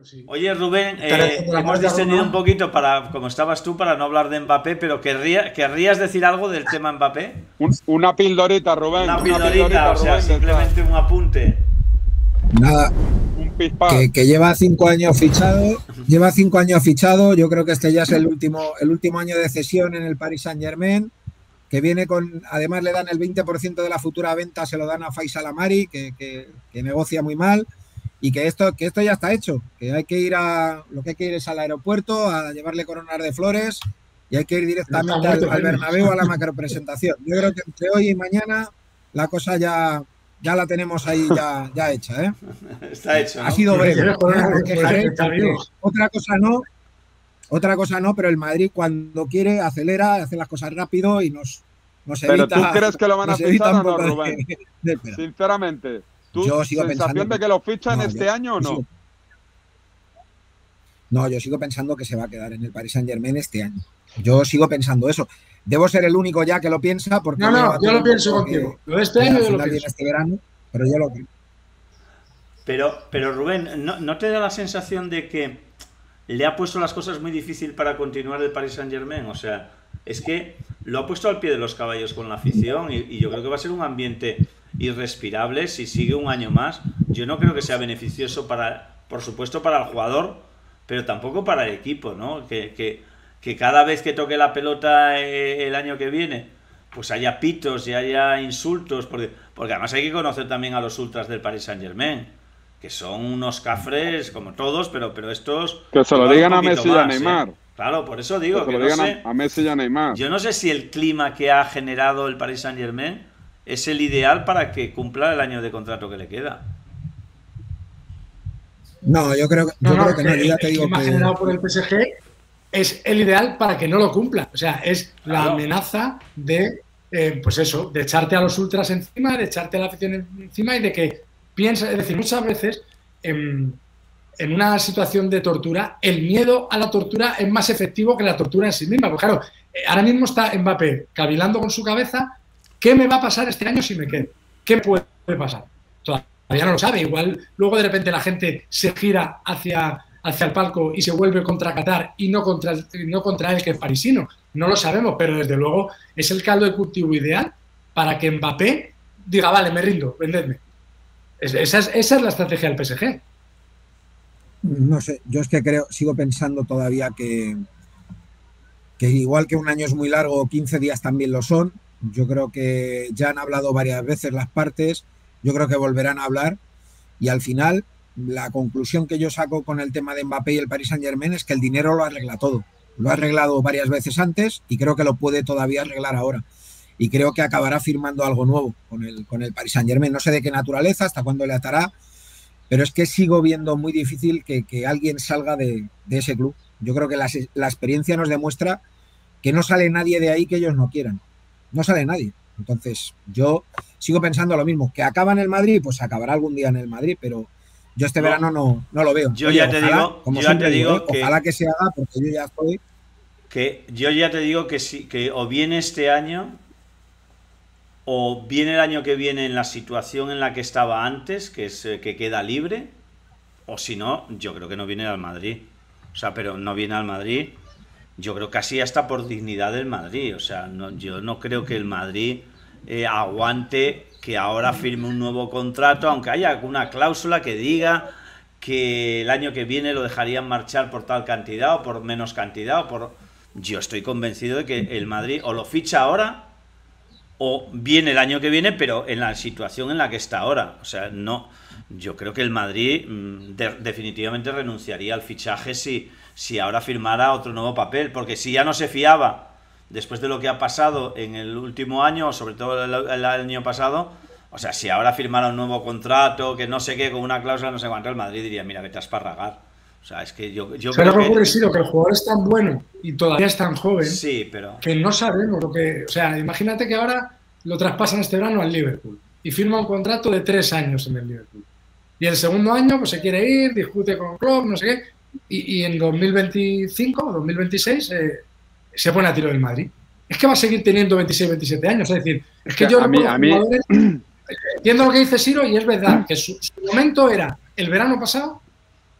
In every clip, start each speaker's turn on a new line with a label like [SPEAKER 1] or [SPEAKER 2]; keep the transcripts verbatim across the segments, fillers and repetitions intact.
[SPEAKER 1] sí.
[SPEAKER 2] Oye, Rubén, eh, hemos distendido un poquito, para, como estabas tú, para no hablar de Mbappé, pero ¿querría, ¿querrías decir algo del tema Mbappé?
[SPEAKER 3] Un, una pildorita, Rubén.
[SPEAKER 2] Una
[SPEAKER 3] Una
[SPEAKER 2] pildorita,
[SPEAKER 3] pildorita,
[SPEAKER 2] o sea,
[SPEAKER 3] Rubén,
[SPEAKER 2] simplemente un apunte.
[SPEAKER 4] Nada,
[SPEAKER 3] un pispás.
[SPEAKER 4] que, que lleva cinco años fichado, lleva cinco años fichado. Yo creo que este ya es el último, el último año de cesión en el Paris Saint-Germain, que viene con, además le dan el veinte por ciento de la futura venta, se lo dan a Faisal Amari, que, que, que negocia muy mal, y que esto, que esto ya está hecho, que hay que ir a, lo que hay que ir es al aeropuerto a llevarle coronas de flores y hay que ir directamente al, al Bernabéu a la macropresentación. Yo creo que entre hoy y mañana la cosa ya, ya la tenemos ahí ya, ya hecha, ¿eh?
[SPEAKER 2] Está hecho, ¿no?
[SPEAKER 4] Ha sido breve. Otra cosa no, otra cosa no, pero el Madrid cuando quiere acelera, hace las cosas rápido y nos, nos evita.
[SPEAKER 3] ¿Pero tú crees que lo van a fichar o no, Rubén?
[SPEAKER 4] De, de
[SPEAKER 3] Sinceramente, ¿tú
[SPEAKER 4] yo sigo
[SPEAKER 3] sensación
[SPEAKER 4] pensando
[SPEAKER 3] de que lo fichan
[SPEAKER 4] no,
[SPEAKER 3] este
[SPEAKER 4] yo,
[SPEAKER 3] año o no?
[SPEAKER 4] Sigo, no, yo sigo pensando que se va a quedar en el Paris Saint-Germain este año. Yo sigo pensando eso. Debo ser el único ya que lo piensa porque
[SPEAKER 1] no, no, yo lo pienso contigo. Lo de este año yo lo pienso.
[SPEAKER 4] Este verano, pero yo lo creo.
[SPEAKER 2] Pero, pero Rubén, ¿no, ¿no te da la sensación de que le ha puesto las cosas muy difícil para continuar el Paris Saint-Germain? O sea, es que lo ha puesto al pie de los caballos con la afición y, y yo creo que va a ser un ambiente irrespirable si sigue un año más. Yo no creo que sea beneficioso para, por supuesto, para el jugador, pero tampoco para el equipo, ¿no? Que, que, que cada vez que toque la pelota eh, el año que viene, pues haya pitos y haya insultos, porque, porque además hay que conocer también a los ultras del Paris Saint-Germain, que son unos cafres como todos, pero, pero estos...
[SPEAKER 3] Que se lo digan a Messi y a Neymar.
[SPEAKER 2] ¿eh? Claro, por eso digo
[SPEAKER 3] que,
[SPEAKER 2] que,
[SPEAKER 3] se lo
[SPEAKER 2] no
[SPEAKER 3] digan
[SPEAKER 2] sé,
[SPEAKER 3] a Messi y a Neymar.
[SPEAKER 2] Yo no sé si el clima que ha generado el Paris Saint-Germain es el ideal para que cumpla el año de contrato que le queda.
[SPEAKER 4] No, yo creo, yo
[SPEAKER 1] no,
[SPEAKER 4] creo
[SPEAKER 1] no,
[SPEAKER 4] que no. Yo ya te
[SPEAKER 1] el
[SPEAKER 4] digo
[SPEAKER 1] clima
[SPEAKER 4] que...
[SPEAKER 1] generado por el P S G es el ideal para que no lo cumpla. O sea, es la
[SPEAKER 2] claro.
[SPEAKER 1] amenaza de, eh, pues eso, de echarte a los ultras encima, de echarte a la afición encima y de que piensa, es decir, muchas veces en, en una situación de tortura, el miedo a la tortura es más efectivo que la tortura en sí misma. Porque claro, ahora mismo está Mbappé cavilando con su cabeza, ¿qué me va a pasar este año si me quedo? ¿Qué puede pasar? Todavía no lo sabe. Igual luego de repente la gente se gira hacia, hacia el palco y se vuelve contra Qatar y no contra, el, no contra él, que es parisino. No lo sabemos, pero desde luego es el caldo de cultivo ideal para que Mbappé diga, vale, me rindo, vendedme. Esa es, esa es la estrategia del P S G.
[SPEAKER 4] No sé, yo es que creo, sigo pensando todavía que, que igual que un año es muy largo, quince días también lo son. Yo creo que ya han hablado varias veces las partes, yo creo que volverán a hablar y al final la conclusión que yo saco con el tema de Mbappé y el Paris Saint-Germain es que el dinero lo arregla todo. Lo ha arreglado varias veces antes y creo que lo puede todavía arreglar ahora. Y creo que acabará firmando algo nuevo con el, con el Paris Saint-Germain. No sé de qué naturaleza, hasta cuándo le atará, pero es que sigo viendo muy difícil que, que alguien salga de, de ese club. Yo creo que la, la experiencia nos demuestra que no sale nadie de ahí que ellos no quieran. No sale nadie. Entonces, yo sigo pensando lo mismo. Que acaba en el Madrid, pues acabará algún día en el Madrid, pero yo este no, verano no, no lo veo.
[SPEAKER 2] Yo
[SPEAKER 4] Oye,
[SPEAKER 2] ya te
[SPEAKER 4] ojalá,
[SPEAKER 2] digo,
[SPEAKER 4] como
[SPEAKER 2] yo ya te digo
[SPEAKER 4] digo, ¿eh?
[SPEAKER 2] que,
[SPEAKER 4] ojalá que se haga, porque yo ya estoy...
[SPEAKER 2] Que yo ya te digo que sí, que o viene este año o viene el año que viene en la situación en la que estaba antes, que es que queda libre, o si no, yo creo que no viene al Madrid. O sea, pero no viene al Madrid, yo creo casi hasta por dignidad del Madrid. O sea, no, yo no creo que el Madrid eh, aguante que ahora firme un nuevo contrato, aunque haya alguna cláusula que diga que el año que viene lo dejarían marchar por tal cantidad o por menos cantidad. O por... Yo estoy convencido de que el Madrid o lo ficha ahora o viene el año que viene, pero en la situación en la que está ahora. O sea, no, yo creo que el Madrid de, definitivamente renunciaría al fichaje si, si ahora firmara otro nuevo papel, porque si ya no se fiaba después de lo que ha pasado en el último año, sobre todo el, el año pasado, o sea, si ahora firmara un nuevo contrato, que no sé qué, con una cláusula no sé cuánto, el Madrid diría, mira, vete a esparragar. O sea, es que yo, yo
[SPEAKER 1] creo
[SPEAKER 2] creo
[SPEAKER 1] que... ocurre, Siro, que el jugador es tan bueno y todavía es tan joven,
[SPEAKER 2] sí, pero...
[SPEAKER 1] que no sabemos lo que... O sea, imagínate que ahora lo traspasan este verano al Liverpool y firma un contrato de tres años en el Liverpool. Y el segundo año pues se quiere ir, discute con Klopp, no sé qué, y, y en dos mil veinticinco o dos mil veintiséis eh, se pone a tiro del Madrid. Es que va a seguir teniendo veintiséis, veintisiete años, es decir, es que yo...
[SPEAKER 3] A mí, a mí...
[SPEAKER 1] Entiendo lo que dice Siro y es verdad que su, su momento era el verano pasado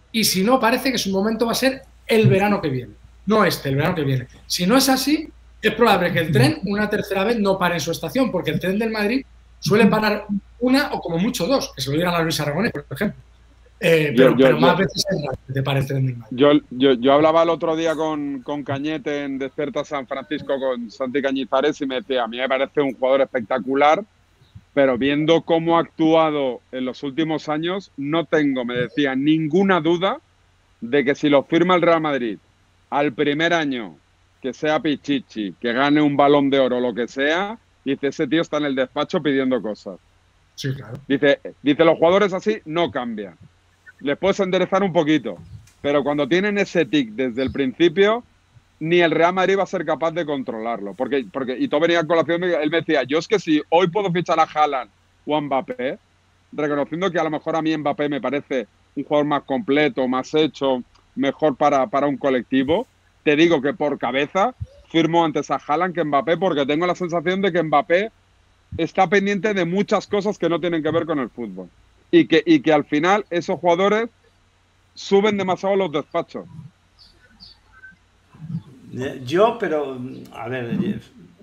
[SPEAKER 1] y si no, parece que su momento va a ser el verano que viene, no este, el verano que viene. Si no es así, es probable que el tren una tercera vez no pare en su estación, porque el tren del Madrid suele parar una o como mucho dos, que se lo digan a Luis Aragonés, por ejemplo. Eh, pero,
[SPEAKER 3] yo, yo,
[SPEAKER 1] pero más
[SPEAKER 3] yo,
[SPEAKER 1] veces es raro que te pare el tren del Madrid.
[SPEAKER 3] Yo, yo, yo hablaba el otro día con, con Cañete en Desperta San Francisco, con Santi Cañizares, y me decía, a mí me parece un jugador espectacular, pero viendo cómo ha actuado en los últimos años, no tengo, me decía, ninguna duda de que si lo firma el Real Madrid al primer año, que sea Pichichi, que gane un Balón de Oro, lo que sea, dice, ese tío está en el despacho pidiendo cosas.
[SPEAKER 1] Sí, claro.
[SPEAKER 3] Dice, dice, los jugadores así no cambian. Les puedes enderezar un poquito, pero cuando tienen ese tic desde el principio, ni el Real Madrid va a ser capaz de controlarlo. Porque, porque y todo venía a colación, él me decía, yo es que si hoy puedo fichar a Haaland o a Mbappé, reconociendo que a lo mejor a mí Mbappé me parece un jugador más completo, más hecho, mejor para, para un colectivo, te digo que por cabeza firmo antes a Haaland que Mbappé, porque tengo la sensación de que Mbappé está pendiente de muchas cosas que no tienen que ver con el fútbol. Y que, y que al final esos jugadores suben demasiado los despachos.
[SPEAKER 2] Yo, pero, a ver,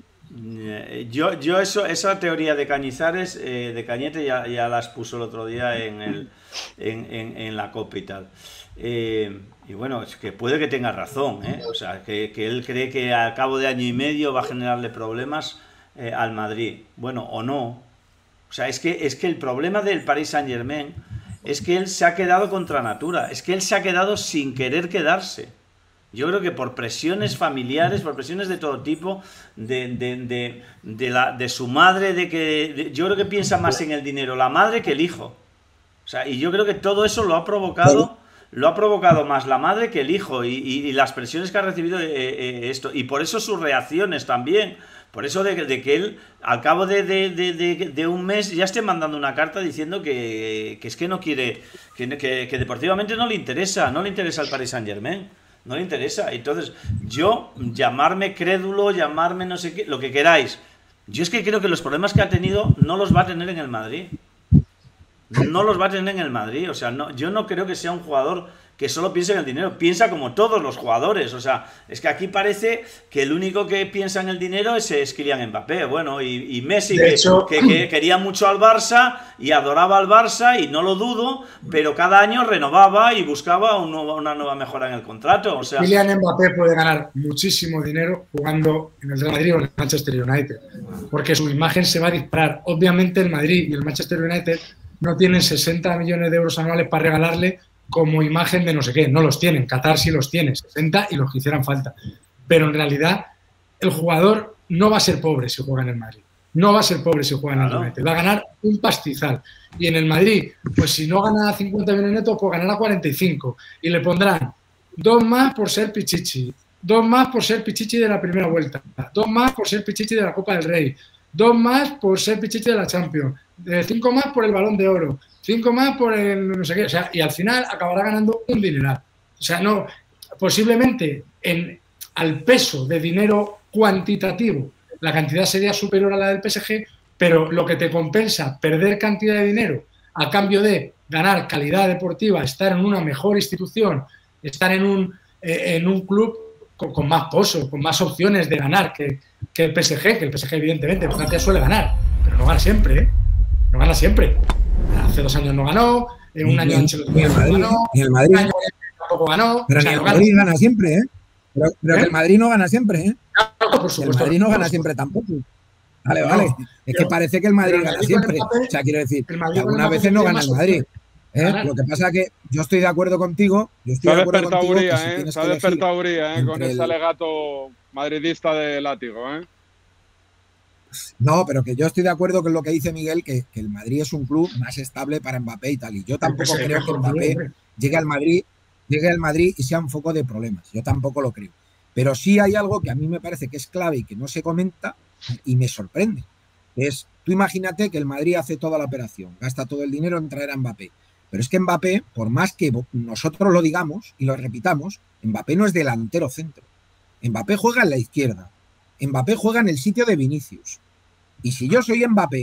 [SPEAKER 2] yo, yo eso, esa teoría de Cañizares, eh, de Cañete, ya, ya las puso el otro día en, el, en, en, en la COPE y tal. Eh, y bueno, es que puede que tenga razón, ¿eh? O sea, que, que él cree que al cabo de año y medio va a generarle problemas eh, al Madrid. Bueno, o no. O sea, es que, es que el problema del Paris Saint-Germain es que él se ha quedado contra natura, es que él se ha quedado sin querer quedarse. Yo creo que por presiones familiares, por presiones de todo tipo, de, de, de, de, la, de su madre, de que de, yo creo que piensa más en el dinero la madre que el hijo. O sea, y yo creo que todo eso lo ha provocado, lo ha provocado más la madre que el hijo, y, y, y las presiones que ha recibido eh, eh, esto. Y por eso sus reacciones también. Por eso de, de que él, al cabo de, de, de, de, de un mes, ya esté mandando una carta diciendo que, que es que no quiere, que, que, que deportivamente no le interesa, no le interesa el Paris Saint-Germain, no le interesa. Entonces, yo, llamarme crédulo, llamarme no sé qué, lo que queráis. Yo es que creo que los problemas que ha tenido no los va a tener en el Madrid. No los va a tener en el Madrid. O sea, no, yo no creo que sea un jugador que solo piense en el dinero, piensa como todos los jugadores. O sea, es que aquí parece que el único que piensa en el dinero es, es Kylian Mbappé, bueno, y, y Messi, que, hecho... que, que quería mucho al Barça y adoraba al Barça, y no lo dudo, pero cada año renovaba y buscaba un nuevo, una nueva mejora en el contrato. O sea,
[SPEAKER 1] Kylian Mbappé puede ganar muchísimo dinero jugando en el Real Madrid o en el Manchester United, porque su imagen se va a disparar. Obviamente el Madrid y el Manchester United no tienen sesenta millones de euros anuales para regalarle como imagen de no sé qué, no los tienen. Qatar sí los tiene, sesenta y los que hicieran falta. Pero en realidad el jugador no va a ser pobre si juega en el Madrid. No va a ser pobre si juega en el United. Va a ganar un pastizal. Y en el Madrid, pues si no gana cincuenta millones netos, pues ganará cuarenta y cinco. Y le pondrán dos más por ser Pichichi, dos más por ser Pichichi de la primera vuelta, dos más por ser Pichichi de la Copa del Rey, dos más por ser Pichichi de la Champions, cinco más por el Balón de Oro, cinco más por el no sé qué, o sea, y al final acabará ganando un dineral. O sea, no, posiblemente en, al peso de dinero cuantitativo, la cantidad sería superior a la del P S G, pero lo que te compensa perder cantidad de dinero a cambio de ganar calidad deportiva, estar en una mejor institución, estar en un, eh, en un club con, con más pozo, con más opciones de ganar que, que el P S G, que el P S G evidentemente, el Francia suele ganar, pero no gana siempre, ¿eh? No gana siempre. Hace dos años no ganó, en un año
[SPEAKER 4] ni el Madrid,
[SPEAKER 1] ganó,
[SPEAKER 4] ni el Madrid
[SPEAKER 1] tampoco ganó.
[SPEAKER 4] Pero o sea, ni el Madrid gana. gana siempre, ¿eh? Pero, pero ¿Eh? que el Madrid no gana siempre, ¿eh?
[SPEAKER 1] Claro, por supuesto,
[SPEAKER 4] el Madrid no gana siempre tampoco. Vale, no, vale. Es que parece que el Madrid gana Madrid siempre. Mbappé, o sea, quiero decir, que algunas veces no gana el Madrid. ¿eh? Lo que pasa es que yo estoy de acuerdo contigo. Yo estoy
[SPEAKER 3] se ha
[SPEAKER 4] de acuerdo
[SPEAKER 3] despertado
[SPEAKER 4] contigo
[SPEAKER 3] Uría,
[SPEAKER 4] si
[SPEAKER 3] ¿eh? Se ha despertado Uría, ¿eh? Con ese el... alegato madridista de látigo, ¿eh?
[SPEAKER 4] No, pero que yo estoy de acuerdo con lo que dice Miguel, que, que el Madrid es un club más estable para Mbappé y tal. Y yo tampoco creo que Mbappé llegue al Madrid, llegue al Madrid y sea un foco de problemas. Yo tampoco lo creo. Pero sí hay algo que a mí me parece que es clave y que no se comenta y me sorprende. Es, tú imagínate que el Madrid hace toda la operación, gasta todo el dinero en traer a Mbappé. Pero es que Mbappé, por más que nosotros lo digamos y lo repitamos, Mbappé no es delantero centro. Mbappé juega en la izquierda. Mbappé juega en el sitio de Vinicius. Y si yo soy Mbappé,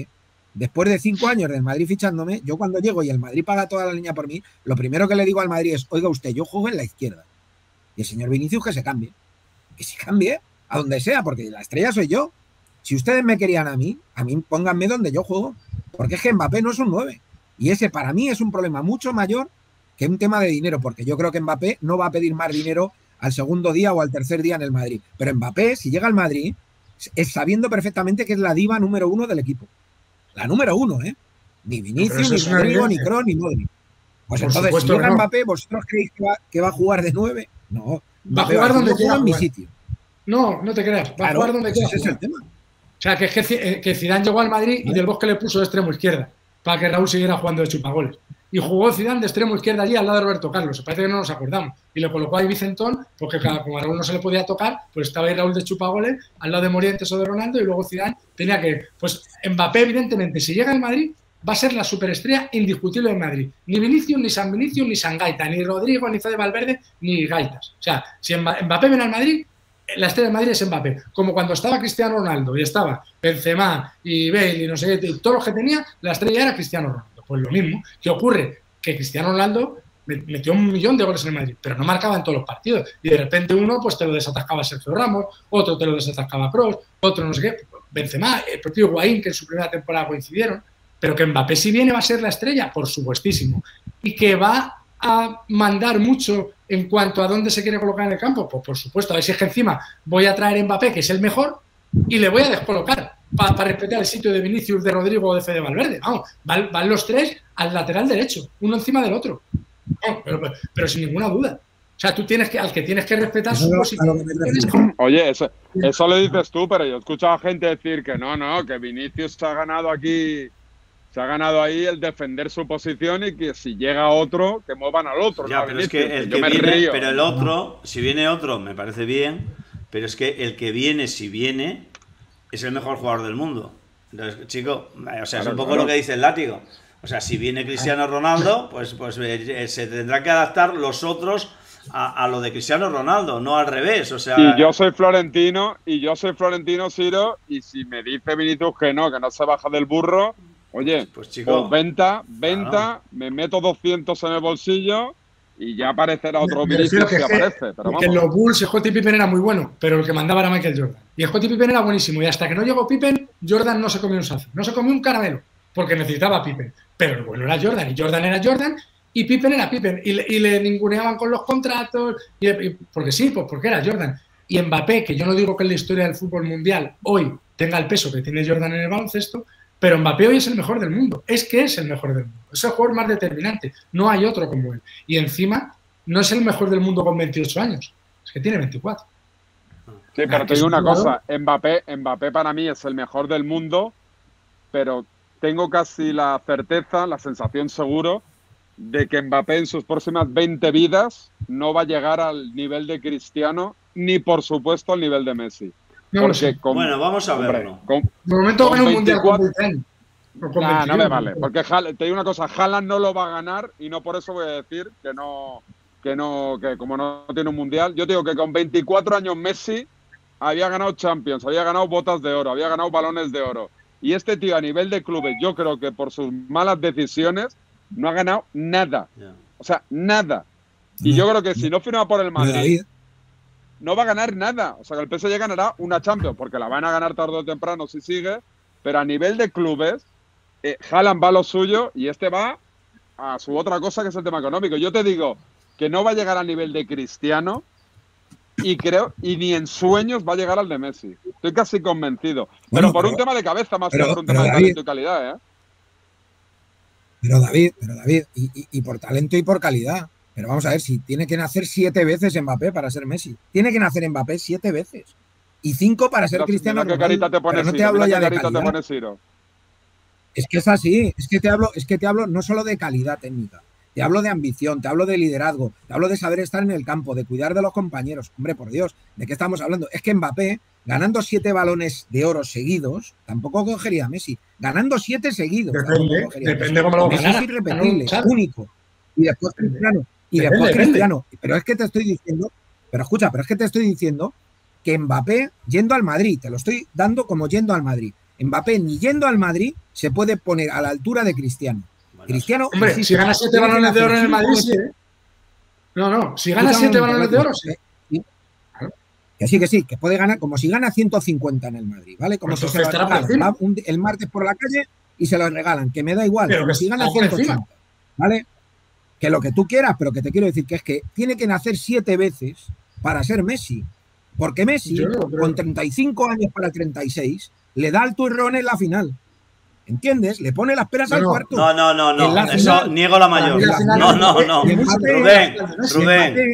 [SPEAKER 4] después de cinco años del Madrid fichándome, yo cuando llego y el Madrid paga toda la línea por mí, lo primero que le digo al Madrid es, oiga usted, yo juego en la izquierda. Y el señor Vinicius que se cambie. Que se cambie a donde sea, porque la estrella soy yo. Si ustedes me querían a mí, a mí pónganme donde yo juego. Porque es que Mbappé no es un nueve. Y ese para mí es un problema mucho mayor que un tema de dinero, porque yo creo que Mbappé no va a pedir más dinero al segundo día o al tercer día en el Madrid. Pero Mbappé, si llega al Madrid, es sabiendo perfectamente que es la diva número uno del equipo. La número uno, ¿eh? Ni Vinicius, ni Rodrigo, ni Kroos, ni Modric. Pues por entonces, si llega no. Mbappé, ¿vosotros creéis que va, que va a jugar de nueve? No.
[SPEAKER 1] Va a jugar donde quiera
[SPEAKER 4] en mi sitio.
[SPEAKER 1] No, no te creas. Va claro, a jugar donde quiera.
[SPEAKER 4] Ese es el tema.
[SPEAKER 1] O sea, que es que, que Zidane llegó al Madrid y Del Bosque le puso de extremo izquierda para que Raúl siguiera jugando de chupagoles. Y jugó Zidane de extremo izquierda allí al lado de Roberto Carlos. Se parece que no nos acordamos. Y le colocó ahí Vicentón, porque como a Raúl no se le podía tocar, pues estaba ahí Raúl de chupagoles al lado de Morientes o de Ronaldo, y luego Zidane tenía que... Pues Mbappé, evidentemente, si llega al Madrid, va a ser la superestrella indiscutible del Madrid. Ni Vinicius, ni San Vinicius, ni San Gaita, ni Rodrigo, ni Fede Valverde, ni Gaitas. O sea, si Mbappé viene al Madrid, la estrella del Madrid es Mbappé. Como cuando estaba Cristiano Ronaldo y estaba Benzema y Bale y no sé qué, y todos los que tenía, la estrella era Cristiano Ronaldo. Pues lo mismo. ¿Qué ocurre? Que Cristiano Ronaldo metió un millón de goles en el Madrid, pero no marcaba en todos los partidos. Y de repente uno pues te lo desatascaba Sergio Ramos, otro te lo desatascaba Kroos, otro no sé qué, Benzema, el propio Higuaín, que en su primera temporada coincidieron. Pero que Mbappé, si viene, va a ser la estrella, por supuestísimo. Y que va a mandar mucho en cuanto a dónde se quiere colocar en el campo, pues por supuesto. A ver si es que encima voy a traer a Mbappé, que es el mejor, y le voy a descolocar para pa respetar el sitio de Vinicius, de Rodrigo o de Fede Valverde. Vamos, van, van los tres al lateral derecho, uno encima del otro. No, pero, pero, pero sin ninguna duda. O sea, tú tienes que, al que tienes que respetar su posición.
[SPEAKER 3] Oye, eso, eso lo dices tú, pero yo he escuchado a gente decir que no, no, que Vinicius se ha ganado aquí, se ha ganado ahí el defender su posición y que si llega otro, que muevan al otro.
[SPEAKER 2] Ya,
[SPEAKER 3] ¿no?
[SPEAKER 2] pero
[SPEAKER 3] Vinicius,
[SPEAKER 2] es que el
[SPEAKER 3] que
[SPEAKER 2] que
[SPEAKER 3] yo me
[SPEAKER 2] viene,
[SPEAKER 3] río.
[SPEAKER 2] pero el otro, si viene otro, me parece bien, pero es que el que viene, si viene, es el mejor jugador del mundo. Entonces, chico, o sea, claro, es un poco claro. Lo que dice el látigo. O sea, si viene Cristiano Ronaldo, pues, pues eh, se tendrá que adaptar los otros a, a lo de Cristiano Ronaldo, no al revés. O sea,
[SPEAKER 3] y yo soy florentino, y yo soy florentino, Ciro, y si me dice Vinicius que no, que no se baja del burro, oye, pues, chico, pues venta, venta, claro. Me meto doscientos en el bolsillo y ya aparecerá otro Vinicius que, que aparece. Pero vamos.
[SPEAKER 1] Que en los Bulls Scottie Pippen era muy bueno, pero el que mandaba era Michael Jordan. Y Scottie Pippen era buenísimo, y hasta que no llegó Pippen, Jordan no se comió un sazo, no se comió un caramelo, porque necesitaba a Pippen. Pero el bueno era Jordan, y Jordan era Jordan, y Pippen era Pippen, y le, y le ninguneaban con los contratos, y, y, porque sí, pues porque era Jordan. Y Mbappé, que yo no digo que en la historia del fútbol mundial hoy tenga el peso que tiene Jordan en el baloncesto, pero Mbappé hoy es el mejor del mundo, es que es el mejor del mundo, es el jugador más determinante, no hay otro como él. Y encima, no es el mejor del mundo con veintiocho años, es que tiene veinticuatro.
[SPEAKER 3] Sí, pero te digo una cosa, Mbappé, Mbappé para mí es el mejor del mundo, pero tengo casi la certeza, la sensación seguro, de que Mbappé en sus próximas veinte vidas no va a llegar al nivel de Cristiano, ni por supuesto al nivel de Messi.
[SPEAKER 1] No
[SPEAKER 3] porque con,
[SPEAKER 2] bueno, vamos a
[SPEAKER 3] hombre,
[SPEAKER 2] verlo.
[SPEAKER 3] Con,
[SPEAKER 1] de momento gana un mundial con veinte años.
[SPEAKER 3] Nah, no me vale, porque Haaland, te digo una cosa, Haaland no lo va a ganar y no por eso voy a decir que no, que no, que como no tiene un mundial. Yo digo que con veinticuatro años Messi había ganado Champions, había ganado botas de oro, había ganado balones de oro. Y este tío a nivel de clubes, yo creo que por sus malas decisiones no ha ganado nada. Yeah. O sea, nada. Y yo creo que si no firma por el Madrid, no va a ganar nada. O sea, que el P S G ganará una Champions, porque la van a ganar tarde o temprano si sigue. Pero a nivel de clubes, eh, Haaland va a lo suyo y este va a su otra cosa, que es el tema económico. Yo te digo que no va a llegar al nivel de Cristiano y creo y ni en sueños va a llegar al de Messi. Estoy casi convencido. Bueno, pero por pero, un tema de cabeza más pero, que por un tema David, de talento y calidad, ¿eh?
[SPEAKER 4] Pero David, pero David, y, y, y por talento y por calidad. Pero vamos a ver, si tiene que nacer siete veces Mbappé para ser Messi. Tiene que nacer Mbappé siete veces. Y cinco para ser
[SPEAKER 3] mira,
[SPEAKER 4] Cristiano
[SPEAKER 3] Ronaldo. Pero no te hablo ya de calidad.
[SPEAKER 4] Es que es así. Es que te hablo, es que te hablo no solo de calidad técnica. Te hablo de ambición, te hablo de liderazgo, te hablo de saber estar en el campo, de cuidar de los compañeros. Hombre, por Dios, ¿de qué estamos hablando? Es que Mbappé, ganando siete balones de oro seguidos, tampoco cogería a Messi. Ganando siete seguidos.
[SPEAKER 1] Depende, depende cómo lo
[SPEAKER 4] Messi es irrepetible, no, único. Y después Cristiano. Y depende, después depende. Cristiano. Pero es que te estoy diciendo, pero escucha, pero es que te estoy diciendo que Mbappé, yendo al Madrid, te lo estoy dando como yendo al Madrid. Mbappé, ni yendo al Madrid, se puede poner a la altura de Cristiano. Bueno, Cristiano,
[SPEAKER 1] hombre,
[SPEAKER 4] sí,
[SPEAKER 1] si gana siete balones de oro en el Madrid, sí. No, no, si gana siete balones de oro, sí.
[SPEAKER 4] sí. Que sí, que sí, que puede ganar como si gana ciento cincuenta en el Madrid, ¿vale? Como pues si se lo regalan, va un, el martes por la calle y se lo regalan, que me da igual, pero como si gana ciento ochenta, ¿vale? Que lo que tú quieras, pero que te quiero decir que es que tiene que nacer siete veces para ser Messi. Porque Messi, no, pero... con treinta y cinco años para treinta y seis, le da el turrón en la final. ¿Entiendes? Le pone las peras no, al cuarto.
[SPEAKER 2] No, no, no, no. Eso final, niego la mayor. La final, no, no, no. Rubén, Rubén.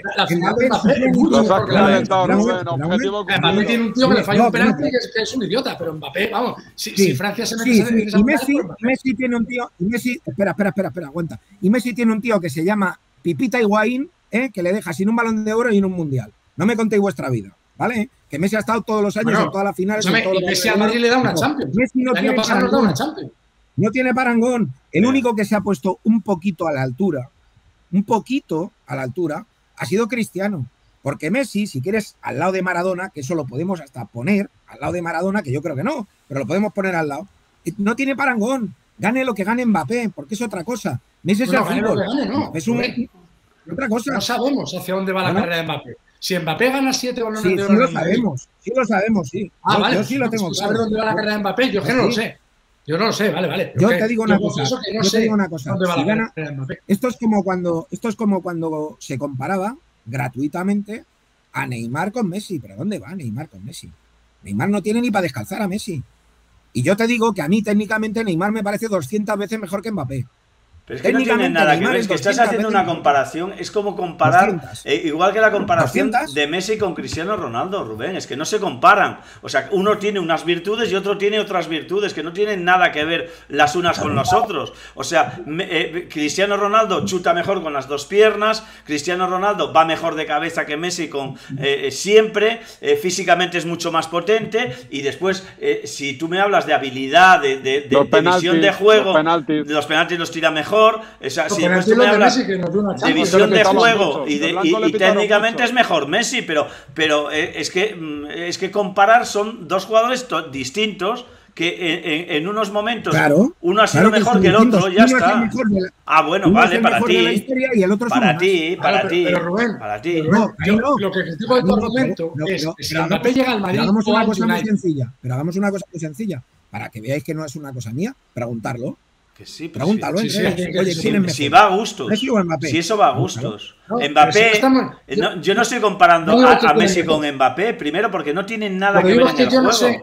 [SPEAKER 1] Mbappé tiene un tío que le falla un penalti que es un idiota, pero Mbappé, vamos, si, sí, si Francia se mete
[SPEAKER 4] sí,
[SPEAKER 1] en
[SPEAKER 4] sí.
[SPEAKER 1] esa
[SPEAKER 4] Y Messi, Messi tiene un tío, y Messi, espera, espera, espera, espera, aguanta. Y Messi tiene un tío que se llama Pipita Higuaín, ¿eh? Que le deja sin un balón de oro y en un mundial. No me contéis vuestra vida, ¿vale? Que Messi ha estado todos los años bueno, en todas las finales.
[SPEAKER 1] Me,
[SPEAKER 4] todos
[SPEAKER 1] y Messi al Madrid le da una Champions.
[SPEAKER 4] Messi no
[SPEAKER 1] el
[SPEAKER 4] tiene
[SPEAKER 1] año pasado nos da una Champions.
[SPEAKER 4] No tiene parangón. El yeah. único que se ha puesto un poquito a la altura, un poquito a la altura, ha sido Cristiano. Porque Messi, si quieres, al lado de Maradona, que eso lo podemos hasta poner, al lado de Maradona, que yo creo que no, pero lo podemos poner al lado, no tiene parangón. Gane lo que gane Mbappé, porque es otra cosa. Messi es
[SPEAKER 1] no,
[SPEAKER 4] el fútbol.
[SPEAKER 1] Gane, no.
[SPEAKER 4] Es un, otra cosa.
[SPEAKER 1] No sabemos hacia dónde va la ¿no? carrera de Mbappé. Si Mbappé gana siete balones
[SPEAKER 4] sí,
[SPEAKER 1] de oro.
[SPEAKER 4] Sí, lo sabemos. Sí, lo sabemos, sí.
[SPEAKER 1] Ah,
[SPEAKER 4] yo,
[SPEAKER 1] vale.
[SPEAKER 4] Yo sí lo tengo
[SPEAKER 1] claro.
[SPEAKER 4] ¿Sabes
[SPEAKER 1] dónde va la carrera de Mbappé? Yo que no lo sé. Yo no lo sé, vale, vale.
[SPEAKER 4] Yo te digo una cosa.
[SPEAKER 1] Que no
[SPEAKER 4] yo
[SPEAKER 1] sé
[SPEAKER 4] te digo una cosa.
[SPEAKER 1] ¿Dónde va
[SPEAKER 4] si
[SPEAKER 1] la
[SPEAKER 4] gana,
[SPEAKER 1] carrera de Mbappé?
[SPEAKER 4] Esto es como cuando, esto es como cuando se comparaba gratuitamente a Neymar con Messi. ¿Pero dónde va Neymar con Messi? Neymar no tiene ni para descalzar a Messi. Y yo te digo que a mí técnicamente Neymar me parece doscientas veces mejor que Mbappé.
[SPEAKER 2] Pero es que no tiene nada Neymar que ver, es que estás haciendo una comparación, es como comparar, eh, igual que la comparación ¿doscientas? De Messi con Cristiano Ronaldo, Rubén, es que no se comparan. O sea, uno tiene unas virtudes y otro tiene otras virtudes, que no tienen nada que ver las unas con los otros. O sea, me, eh, Cristiano Ronaldo chuta mejor con las dos piernas, Cristiano Ronaldo va mejor de cabeza que Messi con eh, siempre, eh, físicamente es mucho más potente, y después, eh, si tú me hablas de habilidad, de, de, de, de
[SPEAKER 3] penaltis,
[SPEAKER 2] visión de juego,
[SPEAKER 3] los penaltis,
[SPEAKER 2] los penaltis los tira mejor. O sea, si después
[SPEAKER 1] tú
[SPEAKER 2] me hablas
[SPEAKER 1] de,
[SPEAKER 2] de visión de juego y, de, y, y técnicamente es mejor Messi, pero, pero es, que, es que comparar son dos jugadores distintos que en, en unos momentos
[SPEAKER 4] claro,
[SPEAKER 2] uno ha sido
[SPEAKER 4] claro
[SPEAKER 2] mejor que, que el otro, uno ya está. La,
[SPEAKER 4] ah,
[SPEAKER 2] bueno, vale, para ti.
[SPEAKER 4] Y el otro
[SPEAKER 2] para ti, para
[SPEAKER 1] claro,
[SPEAKER 2] ti.
[SPEAKER 1] Pero, pero Rubén,
[SPEAKER 2] para ti.
[SPEAKER 1] Rubén, no, yo, no, lo que critico del argumento no, no, es que si Mbappé llega al Madrid,
[SPEAKER 4] hagamos una cosa muy sencilla. Pero hagamos una cosa muy sencilla. Para que veáis que no es una cosa mía, preguntarlo.
[SPEAKER 2] Que sí,
[SPEAKER 4] pregúntalo,
[SPEAKER 2] sí,
[SPEAKER 4] ¿eh?
[SPEAKER 2] sí,
[SPEAKER 4] sí, Oye,
[SPEAKER 2] sí, sí, si va a gustos. Si eso va a gustos. No, Mbappé, si no, no, yo no estoy comparando no, a, a Messi con Mbappé, primero porque no tienen nada que ver en
[SPEAKER 1] que
[SPEAKER 2] el
[SPEAKER 1] yo
[SPEAKER 2] juego.
[SPEAKER 1] No sé,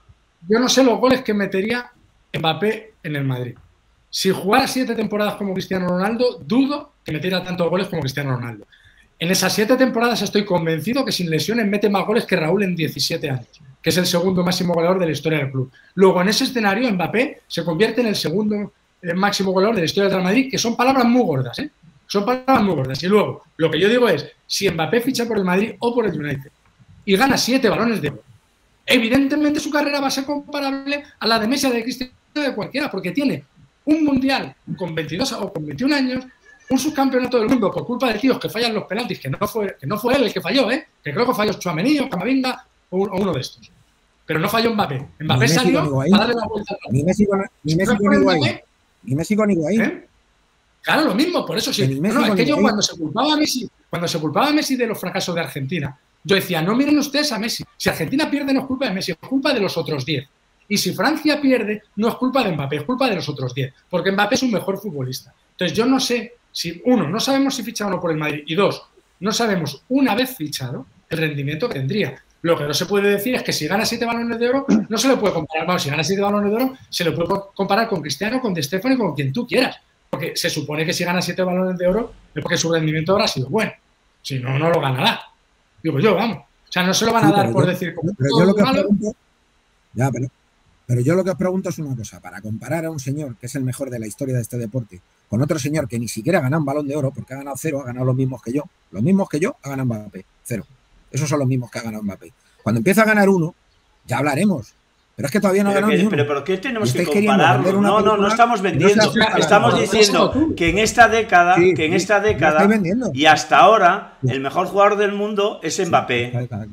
[SPEAKER 1] yo no sé los goles que metería Mbappé en el Madrid. Si jugara siete temporadas como Cristiano Ronaldo, dudo que metiera tantos goles como Cristiano Ronaldo. En esas siete temporadas estoy convencido que sin lesiones mete más goles que Raúl en diecisiete años, que es el segundo máximo goleador de la historia del club. Luego, en ese escenario, Mbappé se convierte en el segundo máximo goleador de la historia del Real Madrid, que son palabras muy gordas, ¿eh? Son palabras muy gordas. Y luego, lo que yo digo es, si Mbappé ficha por el Madrid o por el United y gana siete balones de oro, evidentemente su carrera va a ser comparable a la de Messi, a la de Cristiano, de cualquiera, porque tiene un mundial con veintidós o con veintiún años, un subcampeonato del mundo por culpa de tíos que fallan los penaltis, que no fue, que no fue él el que falló, ¿eh? Que creo que falló Tchouaméni o Camavinga o, o uno de estos. Pero no falló Mbappé. Mbappé salió para darle la vuelta.
[SPEAKER 4] Ni Messi con, ni Messi con Higuaín. Ni Messi con Higuaín. ¿Eh?
[SPEAKER 1] Claro, lo mismo, por eso sí. No, no, es que yo cuando se culpaba a Messi, cuando se culpaba a Messi de los fracasos de Argentina, yo decía, no miren ustedes a Messi. Si Argentina pierde no es culpa de Messi, es culpa de los otros diez. Y si Francia pierde, no es culpa de Mbappé, es culpa de los otros diez. Porque Mbappé es un mejor futbolista. Entonces yo no sé si, uno, no sabemos si ficha o no por el Madrid. Y dos, no sabemos, una vez fichado, el rendimiento que tendría. Lo que no se puede decir es que si gana siete balones de oro, no se le puede comparar. Bueno, si gana siete balones de oro, se le puede comparar con Cristiano, con De Stefano, con quien tú quieras. Porque se supone que si gana siete balones de oro es porque su rendimiento habrá sido bueno. Si no, no lo ganará. Digo yo, vamos. O sea, no se lo van a sí, dar por
[SPEAKER 4] yo,
[SPEAKER 1] decir
[SPEAKER 4] como pero yo lo que malo. Pregunto, ya, pero, pero yo lo que os pregunto es una cosa. Para comparar a un señor que es el mejor de la historia de este deporte con otro señor que ni siquiera ha ganado un balón de oro, porque ha ganado cero, ha ganado los mismos que yo. Los mismos que yo ha ganado Mbappé. Cero. Esos son los mismos que ha ganado Mbappé. Cuando empieza a ganar uno, ya hablaremos. Pero es que todavía no ha ganado ni uno.
[SPEAKER 2] Pero ¿por qué tenemos que compararlo? No, no, no estamos vendiendo. No sea, estamos no, diciendo no, que en esta década, sí, que en esta década y hasta ahora, el mejor jugador del mundo es Mbappé.
[SPEAKER 4] Sí, claro, claro.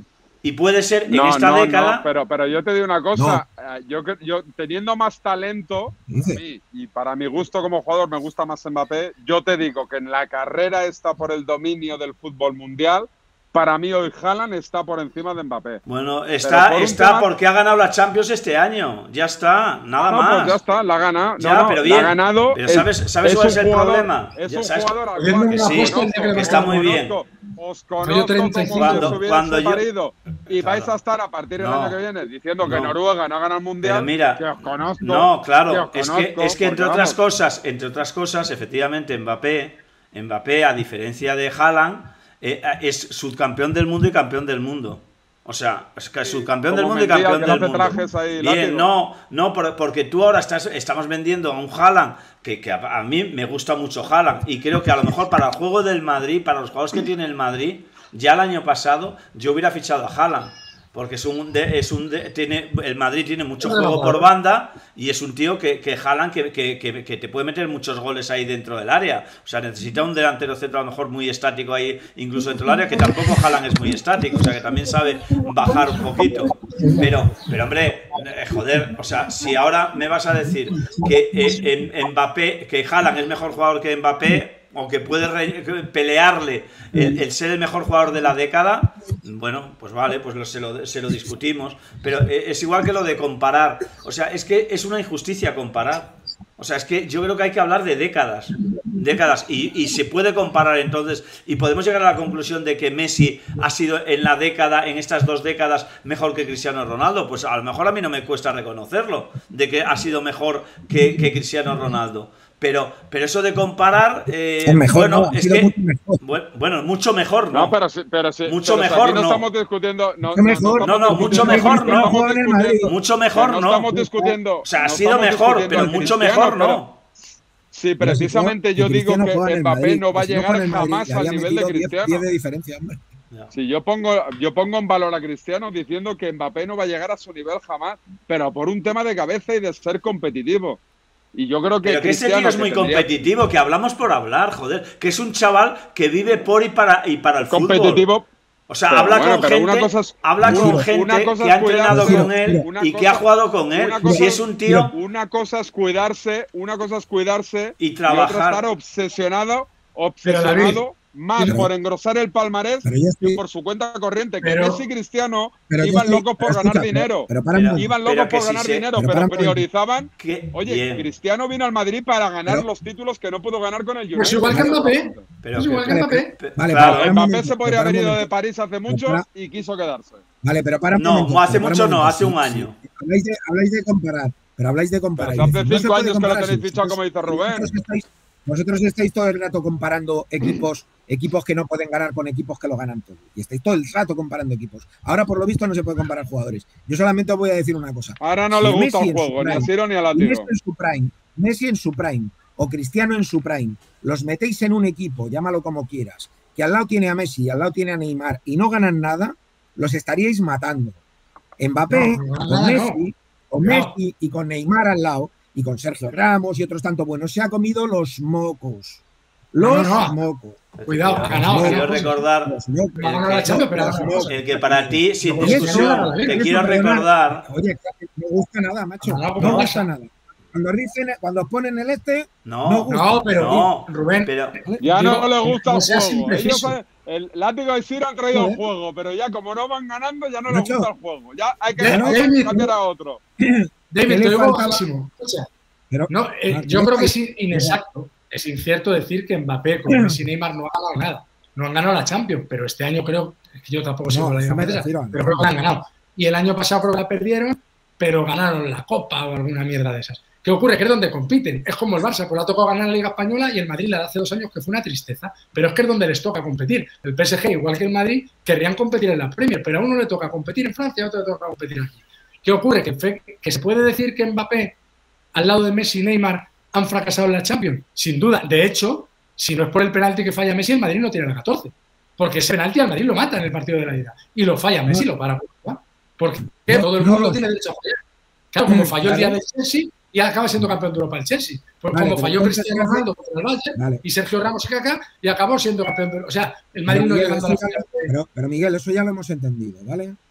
[SPEAKER 2] Y puede ser en
[SPEAKER 3] no,
[SPEAKER 2] esta
[SPEAKER 3] no,
[SPEAKER 2] década.
[SPEAKER 3] No, pero, pero yo te digo una cosa. No. Yo, yo teniendo más talento, a mí, y para mi gusto como jugador me gusta más Mbappé, yo te digo que en la carrera está por el dominio del fútbol mundial. Para mí hoy Haaland está por encima de Mbappé.
[SPEAKER 2] Bueno, está, por está tema... porque ha ganado la Champions este año. Ya está, nada
[SPEAKER 3] no,
[SPEAKER 2] más.
[SPEAKER 3] Pues ya está, la ha ganado.
[SPEAKER 2] Ya,
[SPEAKER 3] no, no,
[SPEAKER 2] pero bien.
[SPEAKER 3] La ha ganado.
[SPEAKER 2] Pero ¿sabes, sabes cuál es el
[SPEAKER 3] jugador,
[SPEAKER 2] problema?
[SPEAKER 3] Es
[SPEAKER 2] ya
[SPEAKER 3] un
[SPEAKER 2] sabes,
[SPEAKER 3] jugador al cual
[SPEAKER 2] que sí,
[SPEAKER 3] conozco,
[SPEAKER 2] que está muy bien.
[SPEAKER 3] Os conozco como
[SPEAKER 2] cuando,
[SPEAKER 3] si os
[SPEAKER 2] cuando yo...
[SPEAKER 3] parido y
[SPEAKER 2] claro.
[SPEAKER 3] vais a estar a partir del
[SPEAKER 2] no,
[SPEAKER 3] año que viene diciendo
[SPEAKER 2] no.
[SPEAKER 3] que Noruega no ha ganado el Mundial.
[SPEAKER 2] Pero mira,
[SPEAKER 3] que os conozco.
[SPEAKER 2] No, claro,
[SPEAKER 3] que os
[SPEAKER 2] es,
[SPEAKER 3] conozco,
[SPEAKER 2] que, es que entre otras
[SPEAKER 3] vamos.
[SPEAKER 2] cosas, entre otras cosas, efectivamente, Mbappé, Mbappé, a diferencia de Haaland, eh, es subcampeón del mundo y campeón del mundo. O sea, es que subcampeón del mundo y campeón del mundo. Bien, látigo. no, no, porque tú ahora estás, estamos vendiendo a un Haaland que, que a, a mí me gusta mucho Haaland y creo que a lo mejor para el juego del Madrid, para los jugadores que tiene el Madrid, ya el año pasado yo hubiera fichado a Haaland. Porque es un, de, es un de, tiene, el Madrid tiene mucho juego por banda y es un tío que, que Haaland que, que, que, que te puede meter muchos goles ahí dentro del área. O sea, necesita un delantero centro a lo mejor muy estático ahí, incluso dentro del área, que tampoco Haaland es muy estático, o sea, que también sabe bajar un poquito. Pero, pero hombre, eh, joder, o sea, si ahora me vas a decir que eh, en, Mbappé, que Haaland es mejor jugador que Mbappé, o que puede re pelearle el, el ser el mejor jugador de la década, bueno, pues vale, pues lo, se, lo, se lo discutimos, pero es igual que lo de comparar, o sea, es que es una injusticia comparar, o sea, es que yo creo que hay que hablar de décadas, décadas, y, y se puede comparar entonces, y podemos llegar a la conclusión de que Messi ha sido en la década, en estas dos décadas, mejor que Cristiano Ronaldo, pues a lo mejor a mí no me cuesta reconocerlo, de que ha sido mejor que, que Cristiano Ronaldo. Pero, pero eso de comparar, eh,
[SPEAKER 4] mejor,
[SPEAKER 2] bueno,
[SPEAKER 4] no,
[SPEAKER 2] es que mucho bueno, bueno, mucho mejor, ¿no?
[SPEAKER 3] No, pero sí, pero sí,
[SPEAKER 2] mucho
[SPEAKER 3] pero
[SPEAKER 2] mejor,
[SPEAKER 3] no.
[SPEAKER 2] no.
[SPEAKER 3] estamos discutiendo, no,
[SPEAKER 4] mucho mejor,
[SPEAKER 2] no, no, no mucho mejor, no. Mucho mejor, no.
[SPEAKER 3] No estamos discutiendo.
[SPEAKER 2] O sea, ha
[SPEAKER 3] no
[SPEAKER 2] sido mejor, pero mucho mejor, no.
[SPEAKER 3] Sí, precisamente yo digo que Mbappé no va a llegar jamás al nivel de Cristiano.
[SPEAKER 4] de diferencia, hombre.
[SPEAKER 3] Sí, yo pongo, yo pongo en valor a Cristiano diciendo que Mbappé no va a llegar a su nivel jamás, pero por un tema de cabeza y de ser competitivo. Y yo creo que
[SPEAKER 2] Pero que ese tío es muy tendría... competitivo, que hablamos por hablar, joder, que es un chaval que vive por y para y para el
[SPEAKER 3] competitivo,
[SPEAKER 2] fútbol. O sea, pero habla bueno, con gente, cosa es, habla una, con gente que ha entrenado con él y cosa, que ha jugado con él. Cosa, si es un tío,
[SPEAKER 3] una cosa es cuidarse, una cosa es cuidarse
[SPEAKER 2] y trabajar.
[SPEAKER 3] Y otra estar obsesionado, obsesionado. Más pero, por engrosar el palmarés estoy, que por su cuenta corriente. Que pero, Messi y Cristiano iban estoy, locos por ganar escucha, dinero. Pero, pero iban locos por ganar si dinero, pero, priorizaban. Que, oye, bien. Cristiano vino al Madrid para ganar los títulos que no pudo ganar con el United.
[SPEAKER 1] Es igual que Mbappé. Es igual que Mbappé.
[SPEAKER 3] Vale, claro, Mbappé se podría haber ido de París hace mucho para, y quiso quedarse.
[SPEAKER 4] Vale, pero para un
[SPEAKER 2] No,
[SPEAKER 4] momento,
[SPEAKER 2] hace
[SPEAKER 4] para
[SPEAKER 2] mucho
[SPEAKER 4] un
[SPEAKER 2] no,
[SPEAKER 4] momento,
[SPEAKER 2] hace un
[SPEAKER 4] sí,
[SPEAKER 2] año.
[SPEAKER 4] Sí. Habláis, de, habláis de comparar, pero habláis de comparar.
[SPEAKER 3] Pero hace cinco
[SPEAKER 4] no
[SPEAKER 3] años que lo tenéis
[SPEAKER 4] sí,
[SPEAKER 3] fichado, como dice Rubén.
[SPEAKER 4] Vosotros estáis, vosotros estáis todo el rato comparando equipos. Equipos que no pueden ganar con equipos que lo ganan todo. Y estáis todo el rato comparando equipos. Ahora, por lo visto, no se puede comparar jugadores. Yo solamente os voy a decir una cosa.
[SPEAKER 3] Ahora no si le gusta Messi el juego, prime, ni a Ciro ni a Latino.
[SPEAKER 4] Messi en su prime, Messi en su prime o Cristiano en su prime, los metéis en un equipo, llámalo como quieras, que al lado tiene a Messi y al lado tiene a Neymar y no ganan nada, los estaríais matando. Mbappé, no, no, con no, Messi, no. con Messi y con Neymar al lado, y con Sergio Ramos y otros tanto buenos, se ha comido los mocos. Los no, no. mocos.
[SPEAKER 1] Cuidado, ganado.
[SPEAKER 2] Quiero recordar el, el que para ti, sin discusión, te quiero recordar.
[SPEAKER 4] Oye, no gusta nada, macho. No, no gusta nada. Cuando dicen, cuando ponen el este,
[SPEAKER 2] no,
[SPEAKER 4] no, gusta.
[SPEAKER 1] no pero
[SPEAKER 2] no,
[SPEAKER 1] Rubén,
[SPEAKER 2] pero
[SPEAKER 3] ya digo, no le gusta el juego. Ellos, el látigo de Ciro han traído el juego, pero ya como no van ganando, ya no les gusta el juego. Ya hay que cambiar a otro.
[SPEAKER 1] David, te digo máximo. No, eh, yo creo que es inexacto. Es incierto decir que Mbappé con Messi y Neymar no han ganado nada. No han ganado la Champions, pero este año creo, es que yo tampoco sigo no, la Liga Francesa, pero creo que la han ganado. Y el año pasado creo que la perdieron, pero ganaron la Copa o alguna mierda de esas. ¿Qué ocurre? Que es donde compiten. Es como el Barça, pues le ha tocado ganar la Liga Española y el Madrid la de hace dos años, que fue una tristeza. Pero es que es donde les toca competir. El P S G, igual que el Madrid, querrían competir en la Premier, pero a uno le toca competir en Francia y a otro le toca competir aquí. ¿Qué ocurre? Que, que se puede decir que Mbappé, al lado de Messi y Neymar, han fracasado en la Champions, sin duda. De hecho, si no es por el penalti que falla Messi, el Madrid no tiene la catorce. Porque ese penalti al Madrid lo mata en el partido de la ida. Y lo falla Messi, lo para. Porque no, todo el mundo no, lo tiene derecho a fallar. Claro, como falló el día de Chelsea y acaba siendo campeón de Europa el Chelsea. Pues vale, como falló Cristiano Ronaldo contra el Bayern vale. y Sergio Ramos y Kaká y acabó siendo campeón de Europa. O sea, el Madrid pero, no llega a la final.
[SPEAKER 4] Pero, pero Miguel, eso ya lo hemos entendido, ¿vale?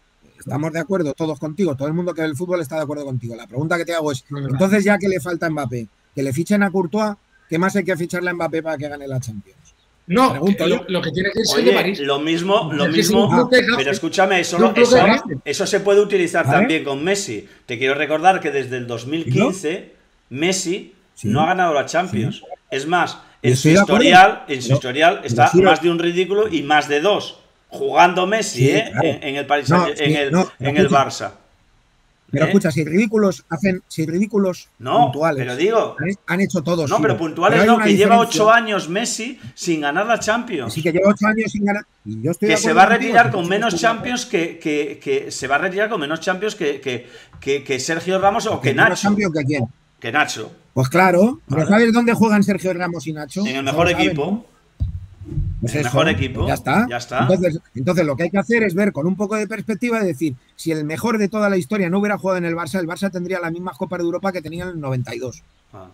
[SPEAKER 4] Estamos de acuerdo todos contigo, todo el mundo que ve el fútbol está de acuerdo contigo. La pregunta que te hago es, entonces ya que le falta a Mbappé, que le fichen a Courtois, ¿qué más hay que ficharle a Mbappé para que gane la Champions?
[SPEAKER 1] No, Pregunto, lo, lo que tiene que ser
[SPEAKER 2] Oye,
[SPEAKER 1] de París.
[SPEAKER 2] Lo mismo, lo mismo, ah, pero escúchame, eso, lo, eso, eso se puede utilizar ¿vale? también con Messi. Te quiero recordar que desde el dos mil quince ¿no? Messi sí. no ha ganado la Champions. Sí. Es más, en su historial, en su no, historial está sí, más de un ridículo y más de dos. Jugando Messi, sí, ¿eh? Claro. en, en el Paris, no, en, sí, el, no, en el Barça.
[SPEAKER 4] Pero ¿Eh? escucha, si ridículos hacen, si ridículos
[SPEAKER 2] no,
[SPEAKER 4] puntuales,
[SPEAKER 2] pero digo,
[SPEAKER 4] han, han hecho todos.
[SPEAKER 2] No, sí, pero puntuales pero no, que lleva ocho años Messi sin ganar la Champions.
[SPEAKER 4] Sí, que lleva ocho años sin ganar. Y yo estoy
[SPEAKER 2] que se va a retirar con menos Champions que, que, que se va a retirar con menos Champions que, que, que, que Sergio Ramos o que Nacho.
[SPEAKER 4] Champions que quién?
[SPEAKER 2] Que Nacho.
[SPEAKER 4] Pues claro, ¿pero sabes dónde juegan Sergio Ramos y Nacho?
[SPEAKER 2] En el mejor equipo.
[SPEAKER 4] Saben, ¿no? Pues
[SPEAKER 2] el
[SPEAKER 4] eso,
[SPEAKER 2] mejor equipo.
[SPEAKER 4] Pues ya está.
[SPEAKER 2] Ya está.
[SPEAKER 4] Entonces, entonces lo que hay que hacer es ver con un poco de perspectiva y decir, si el mejor de toda la historia no hubiera jugado en el Barça, el Barça tendría las mismas Copas de Europa que tenía en el noventa y dos. Ah.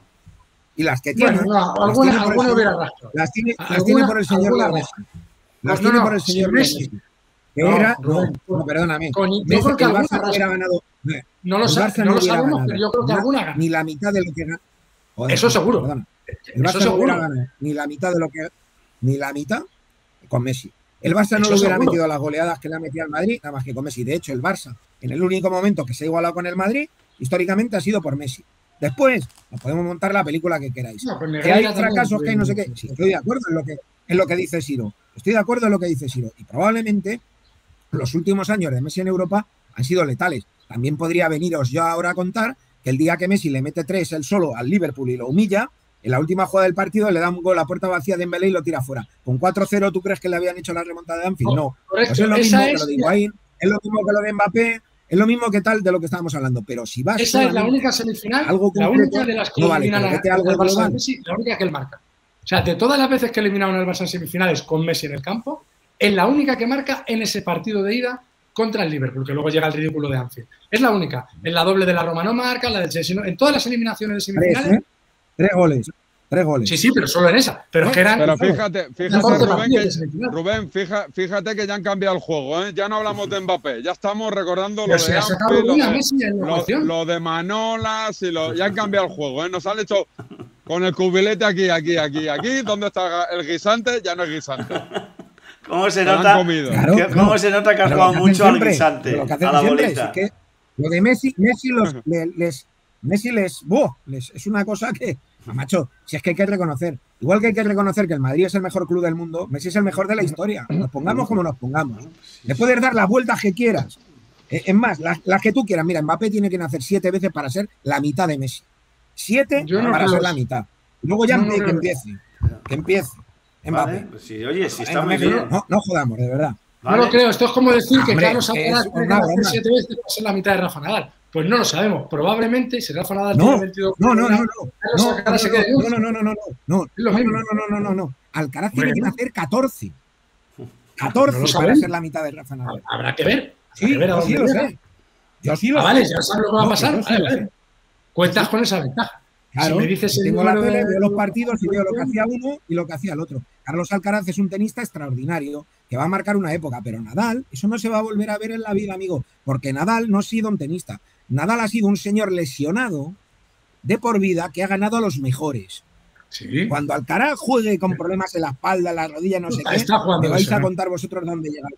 [SPEAKER 4] Y las que tiene,
[SPEAKER 1] bueno, no, alguna,
[SPEAKER 4] las,
[SPEAKER 1] alguna
[SPEAKER 4] tiene
[SPEAKER 1] hubiera
[SPEAKER 4] las, tiene, las tiene por el señor Messi. Las tiene por el señor Messi. Que
[SPEAKER 1] no,
[SPEAKER 4] era,
[SPEAKER 1] no,
[SPEAKER 4] no, no, perdóname.
[SPEAKER 1] Con, yo Messi, creo que
[SPEAKER 4] el Barça no hubiera ganado.
[SPEAKER 1] No lo, sab no lo sabemos, ganado, pero yo creo que alguna gana.
[SPEAKER 4] Ni la mitad de lo que gana.
[SPEAKER 1] Joder, eso seguro.
[SPEAKER 4] Perdona. El Barça no hubiera ganado ni la mitad de lo que. Ni la mitad con Messi. El Barça no Eso lo hubiera seguro. metido a las goleadas que le ha metido al Madrid, nada más que con Messi. De hecho, el Barça, en el único momento que se ha igualado con el Madrid, históricamente ha sido por Messi. Después, nos podemos montar la película que queráis. No, pues que hay fracasos, que hay no sé qué. Sí, estoy de acuerdo en lo que, en lo que dice Siro. Estoy de acuerdo en lo que dice Siro. Y probablemente los últimos años de Messi en Europa han sido letales. También podría veniros yo ahora a contar que el día que Messi le mete tres él solo al Liverpool y lo humilla, en la última jugada del partido le da un gol a puerta vacía de Dembélé y lo tira fuera. Con cuatro cero, ¿tú crees que le habían hecho la remontada de Anfield? No. Pues es lo mismo que lo de Higuaín, es lo mismo que lo de Mbappé, es lo mismo que tal de lo que estábamos hablando. Pero si vas
[SPEAKER 1] Esa es la única semifinal, algo concreto, la única de las que
[SPEAKER 4] no vale,
[SPEAKER 1] eliminan
[SPEAKER 4] a, algo
[SPEAKER 1] al Barça Messi, la única que él marca. O sea, de todas las veces que eliminaron al Barça en semifinales con Messi en el campo, es la única que marca en ese partido de ida contra el Liverpool, que luego llega el ridículo de Anfield. Es la única. En la doble de la Roma no marca, la del Chelsea no. En todas las eliminaciones de semifinales.
[SPEAKER 4] Tres, ¿eh? Tres goles. Tres goles.
[SPEAKER 1] Sí, sí, pero solo en esa. Pero es que eran.
[SPEAKER 3] Pero fíjate, fíjate, Rubén, que, Rubén fija, fíjate que ya han cambiado el juego, ¿eh? Ya no hablamos de Mbappé, ya estamos recordando lo de, Anfield, lo, de lo, lo de Manolas y lo, ya han cambiado el juego, ¿eh? Nos han hecho con el cubilete aquí, aquí, aquí, aquí. ¿Dónde está el guisante? Ya no es guisante.
[SPEAKER 2] ¿Cómo se nota?
[SPEAKER 4] Claro,
[SPEAKER 2] ¿Cómo
[SPEAKER 4] no,
[SPEAKER 2] se nota que has jugado mucho siempre, al guisante?
[SPEAKER 4] Lo que
[SPEAKER 2] a la bolita.
[SPEAKER 4] Es que lo de Messi, Messi los, les, les, Messi les, ¡buah! les, es una cosa que. Macho, si es que hay que reconocer, igual que hay que reconocer que el Madrid es el mejor club del mundo, Messi es el mejor de la historia. Nos pongamos como nos pongamos. Le puedes dar las vueltas que quieras. Es más, las, las que tú quieras. Mira, Mbappé tiene que nacer siete veces para ser la mitad de Messi. Siete no para ser la mitad. Luego ya no, no, que empiece. Que empiece. Mbappé.
[SPEAKER 2] Vale, pues sí, oye, si está muy
[SPEAKER 4] no,
[SPEAKER 2] bien.
[SPEAKER 4] No, no jodamos, de verdad.
[SPEAKER 1] Vale. No lo creo. Esto es como decir que Carlos Alcaraz tiene que nacer siete veces para ser la mitad de Rafa Nadal. Pues no lo sabemos. Probablemente si Rafa Nadal
[SPEAKER 4] no,
[SPEAKER 1] tiene veintidós.
[SPEAKER 4] No, no, no, no.
[SPEAKER 1] No, no, se quede
[SPEAKER 4] no, no, no, no, no, no. No, no, no, no, no, no, no. Alcaraz tiene que nacer catorce. catorce no para ser la mitad de Rafa Nadal.
[SPEAKER 1] Habrá que ver.
[SPEAKER 4] Sí, yo sí lo sé. Yo sí lo
[SPEAKER 1] sé. Vale, ya sabes lo que va a pasar.
[SPEAKER 4] Yo sí lo sé.
[SPEAKER 1] Cuentas con esa ventaja.
[SPEAKER 4] Claro,
[SPEAKER 1] si me dices el
[SPEAKER 4] tengo la tele,
[SPEAKER 1] de...
[SPEAKER 4] veo los partidos y veo lo que hacía uno y lo que hacía el otro. Carlos Alcaraz es un tenista extraordinario que va a marcar una época, pero Nadal, eso no se va a volver a ver en la vida, amigo, porque Nadal no ha sido un tenista. Nadal ha sido un señor lesionado de por vida que ha ganado a los mejores.
[SPEAKER 1] ¿Sí?
[SPEAKER 4] Cuando Alcaraz juegue con problemas en la espalda, en la rodilla, no sé qué, me vais a contar vosotros dónde llega.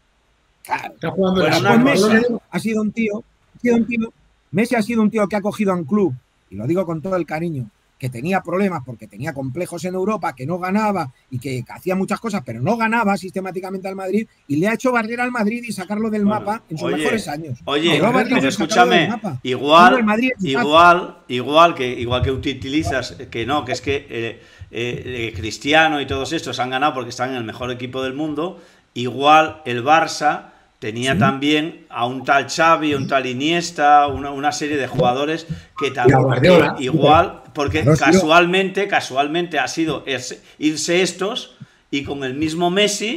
[SPEAKER 4] Claro.
[SPEAKER 1] Está jugando
[SPEAKER 4] pues pues Messi ha sido un tío, ha sido un tío, Messi ha sido un tío que ha cogido a un club, y lo digo con todo el cariño, que tenía problemas porque tenía complejos en Europa, que no ganaba y que hacía muchas cosas, pero no ganaba sistemáticamente al Madrid, y le ha hecho barrer al Madrid y sacarlo del bueno, mapa en sus oye, mejores años.
[SPEAKER 2] Oye, pero escúchame, igual, igual, igual que igual que utilizas, que no, que es que eh, eh, Cristiano y todos estos han ganado porque están en el mejor equipo del mundo, igual el Barça tenía ¿sí? también a un tal Xavi, un tal Iniesta, una, una serie de jugadores que también igual, porque no, casualmente, casualmente ha sido irse estos y con el mismo Messi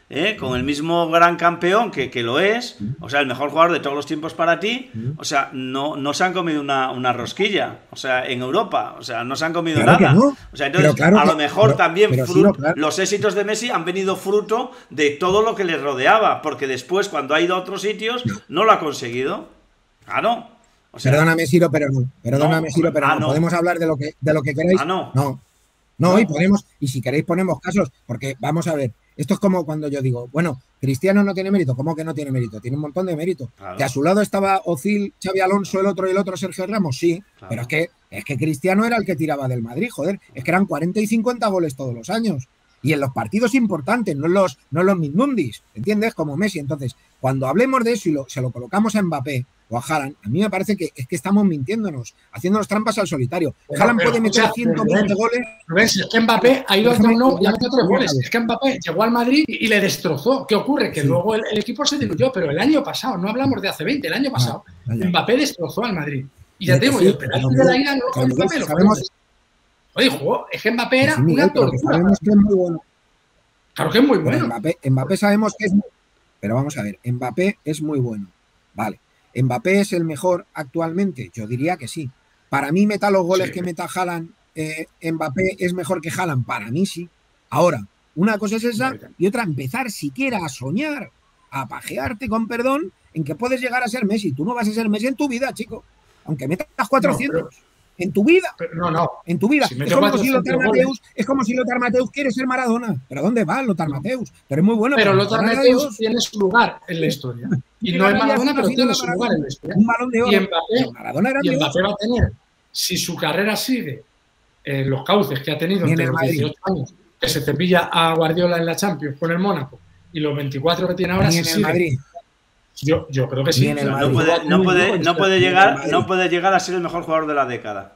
[SPEAKER 2] ¿eh? Con el mismo gran campeón que, que lo es, o sea, el mejor jugador de todos los tiempos para ti, o sea, no, no se han comido una, una rosquilla, o sea, en Europa, o sea, no se han comido
[SPEAKER 4] claro
[SPEAKER 2] nada.
[SPEAKER 4] No.
[SPEAKER 2] O sea, entonces,
[SPEAKER 4] claro
[SPEAKER 2] a lo
[SPEAKER 4] que,
[SPEAKER 2] mejor
[SPEAKER 4] pero,
[SPEAKER 2] también
[SPEAKER 4] pero
[SPEAKER 2] fruto,
[SPEAKER 4] sí, no, claro.
[SPEAKER 2] los éxitos de Messi han venido fruto de todo lo que les rodeaba, porque después, cuando ha ido a otros sitios, no lo ha conseguido. Claro. O sea,
[SPEAKER 4] perdóname, Siro, pero no. Perdóname,
[SPEAKER 2] no,
[SPEAKER 4] Siro, pero
[SPEAKER 2] ah,
[SPEAKER 4] no.
[SPEAKER 2] no.
[SPEAKER 4] Podemos hablar de lo que, de lo que queráis.
[SPEAKER 2] Ah, no.
[SPEAKER 4] No. No,
[SPEAKER 2] No.
[SPEAKER 4] y podemos, y si queréis ponemos casos, porque vamos a ver, esto es como cuando yo digo, bueno, Cristiano no tiene mérito, ¿cómo que no tiene mérito? Tiene un montón de mérito.
[SPEAKER 2] Claro.
[SPEAKER 4] Que a su lado estaba Ozil, Xavi Alonso, el otro y el otro Sergio Ramos, sí,
[SPEAKER 2] Claro.
[SPEAKER 4] pero es que, es que Cristiano era el que tiraba del Madrid, joder, es que eran cuarenta y cincuenta goles todos los años. Y en los partidos importantes, no en los, no en los Mindundis, ¿entiendes? Como Messi. Entonces, cuando hablemos de eso y lo, se lo colocamos a Mbappé o a Haaland, a mí me parece que es que estamos mintiéndonos, haciéndonos trampas al solitario.
[SPEAKER 1] Pero,
[SPEAKER 4] Haaland
[SPEAKER 1] pero,
[SPEAKER 4] puede meter
[SPEAKER 1] escucha,
[SPEAKER 4] ciento veinte goles.
[SPEAKER 1] ¿Ves? Es que Mbappé ha ido al Camp Nou y ha metido tres goles. Es que Mbappé llegó al Madrid y le destrozó. ¿Qué ocurre? Que
[SPEAKER 4] Sí.
[SPEAKER 1] luego el, el equipo se diluyó, pero el año pasado, no hablamos de hace veinte, el año pasado,
[SPEAKER 4] Ah,
[SPEAKER 1] Mbappé destrozó al Madrid. Y ya te digo,
[SPEAKER 4] sí,
[SPEAKER 1] y el penalti
[SPEAKER 4] pero,
[SPEAKER 1] de la ira no lo
[SPEAKER 4] pero,
[SPEAKER 1] fue Mbappé, lo fue
[SPEAKER 4] sabemos-
[SPEAKER 1] Messi. Oye, jugó, es que Mbappé era
[SPEAKER 4] Sí, Miguel,
[SPEAKER 1] una
[SPEAKER 4] pero que
[SPEAKER 1] tortura.
[SPEAKER 4] sabemos que es muy bueno.
[SPEAKER 1] Claro que es muy
[SPEAKER 4] Pero
[SPEAKER 1] bueno.
[SPEAKER 4] Mbappé, Mbappé sabemos que es muy... Pero vamos a ver, Mbappé es muy bueno. Vale. ¿Mbappé es el mejor actualmente? Yo diría que sí. Para mí, meta los goles
[SPEAKER 1] Sí.
[SPEAKER 4] que meta Haaland, eh, Mbappé es mejor que Haaland. Para mí sí. Ahora, una cosa es esa y otra empezar siquiera a soñar, a pajearte con perdón, en que puedes llegar a ser Messi. Tú no vas a ser Messi en tu vida, chico. Aunque metas cuatrocientos.
[SPEAKER 1] No, pero-
[SPEAKER 4] En tu vida.
[SPEAKER 1] Pero no, no.
[SPEAKER 4] En tu vida.
[SPEAKER 1] Si
[SPEAKER 4] es,
[SPEAKER 1] mete
[SPEAKER 4] como si
[SPEAKER 1] cuatrocientos
[SPEAKER 4] Lothar Mateus, es como si Lothar Mateus quiere ser Maradona. ¿Pero dónde va Lothar Mateus? Pero es muy bueno.
[SPEAKER 1] Pero
[SPEAKER 4] para
[SPEAKER 1] Lothar
[SPEAKER 4] ganar a
[SPEAKER 1] Mateus
[SPEAKER 4] Dios.
[SPEAKER 1] tiene su lugar en la historia. Y
[SPEAKER 4] Sí,
[SPEAKER 1] no es
[SPEAKER 4] ganaría
[SPEAKER 1] Maradona,
[SPEAKER 4] una
[SPEAKER 1] pero
[SPEAKER 4] final
[SPEAKER 1] tiene
[SPEAKER 4] a
[SPEAKER 1] su
[SPEAKER 4] Maradona.
[SPEAKER 1] lugar en la historia.
[SPEAKER 4] Un balón de oro.
[SPEAKER 1] Y Mbappé,
[SPEAKER 4] Pero Maradona era
[SPEAKER 1] y
[SPEAKER 4] Dios.
[SPEAKER 1] Mbappé va a tener, si su carrera sigue eh, los cauces que ha tenido
[SPEAKER 4] Ni en
[SPEAKER 1] entre
[SPEAKER 4] el
[SPEAKER 1] los
[SPEAKER 4] Madrid.
[SPEAKER 1] dieciocho años, que se cepilla a Guardiola en la Champions con el Mónaco, y los veinticuatro que tiene ahora,
[SPEAKER 4] Ni
[SPEAKER 1] si
[SPEAKER 4] en el
[SPEAKER 1] sigue.
[SPEAKER 4] Madrid.
[SPEAKER 1] Yo, yo creo que sí.
[SPEAKER 4] Ni en el
[SPEAKER 1] O sea,
[SPEAKER 2] No
[SPEAKER 4] Madrid.
[SPEAKER 2] puede, no puede, no puede
[SPEAKER 4] Ni en el
[SPEAKER 2] llegar,
[SPEAKER 4] Madrid.
[SPEAKER 2] no puede llegar a ser el mejor jugador de la década.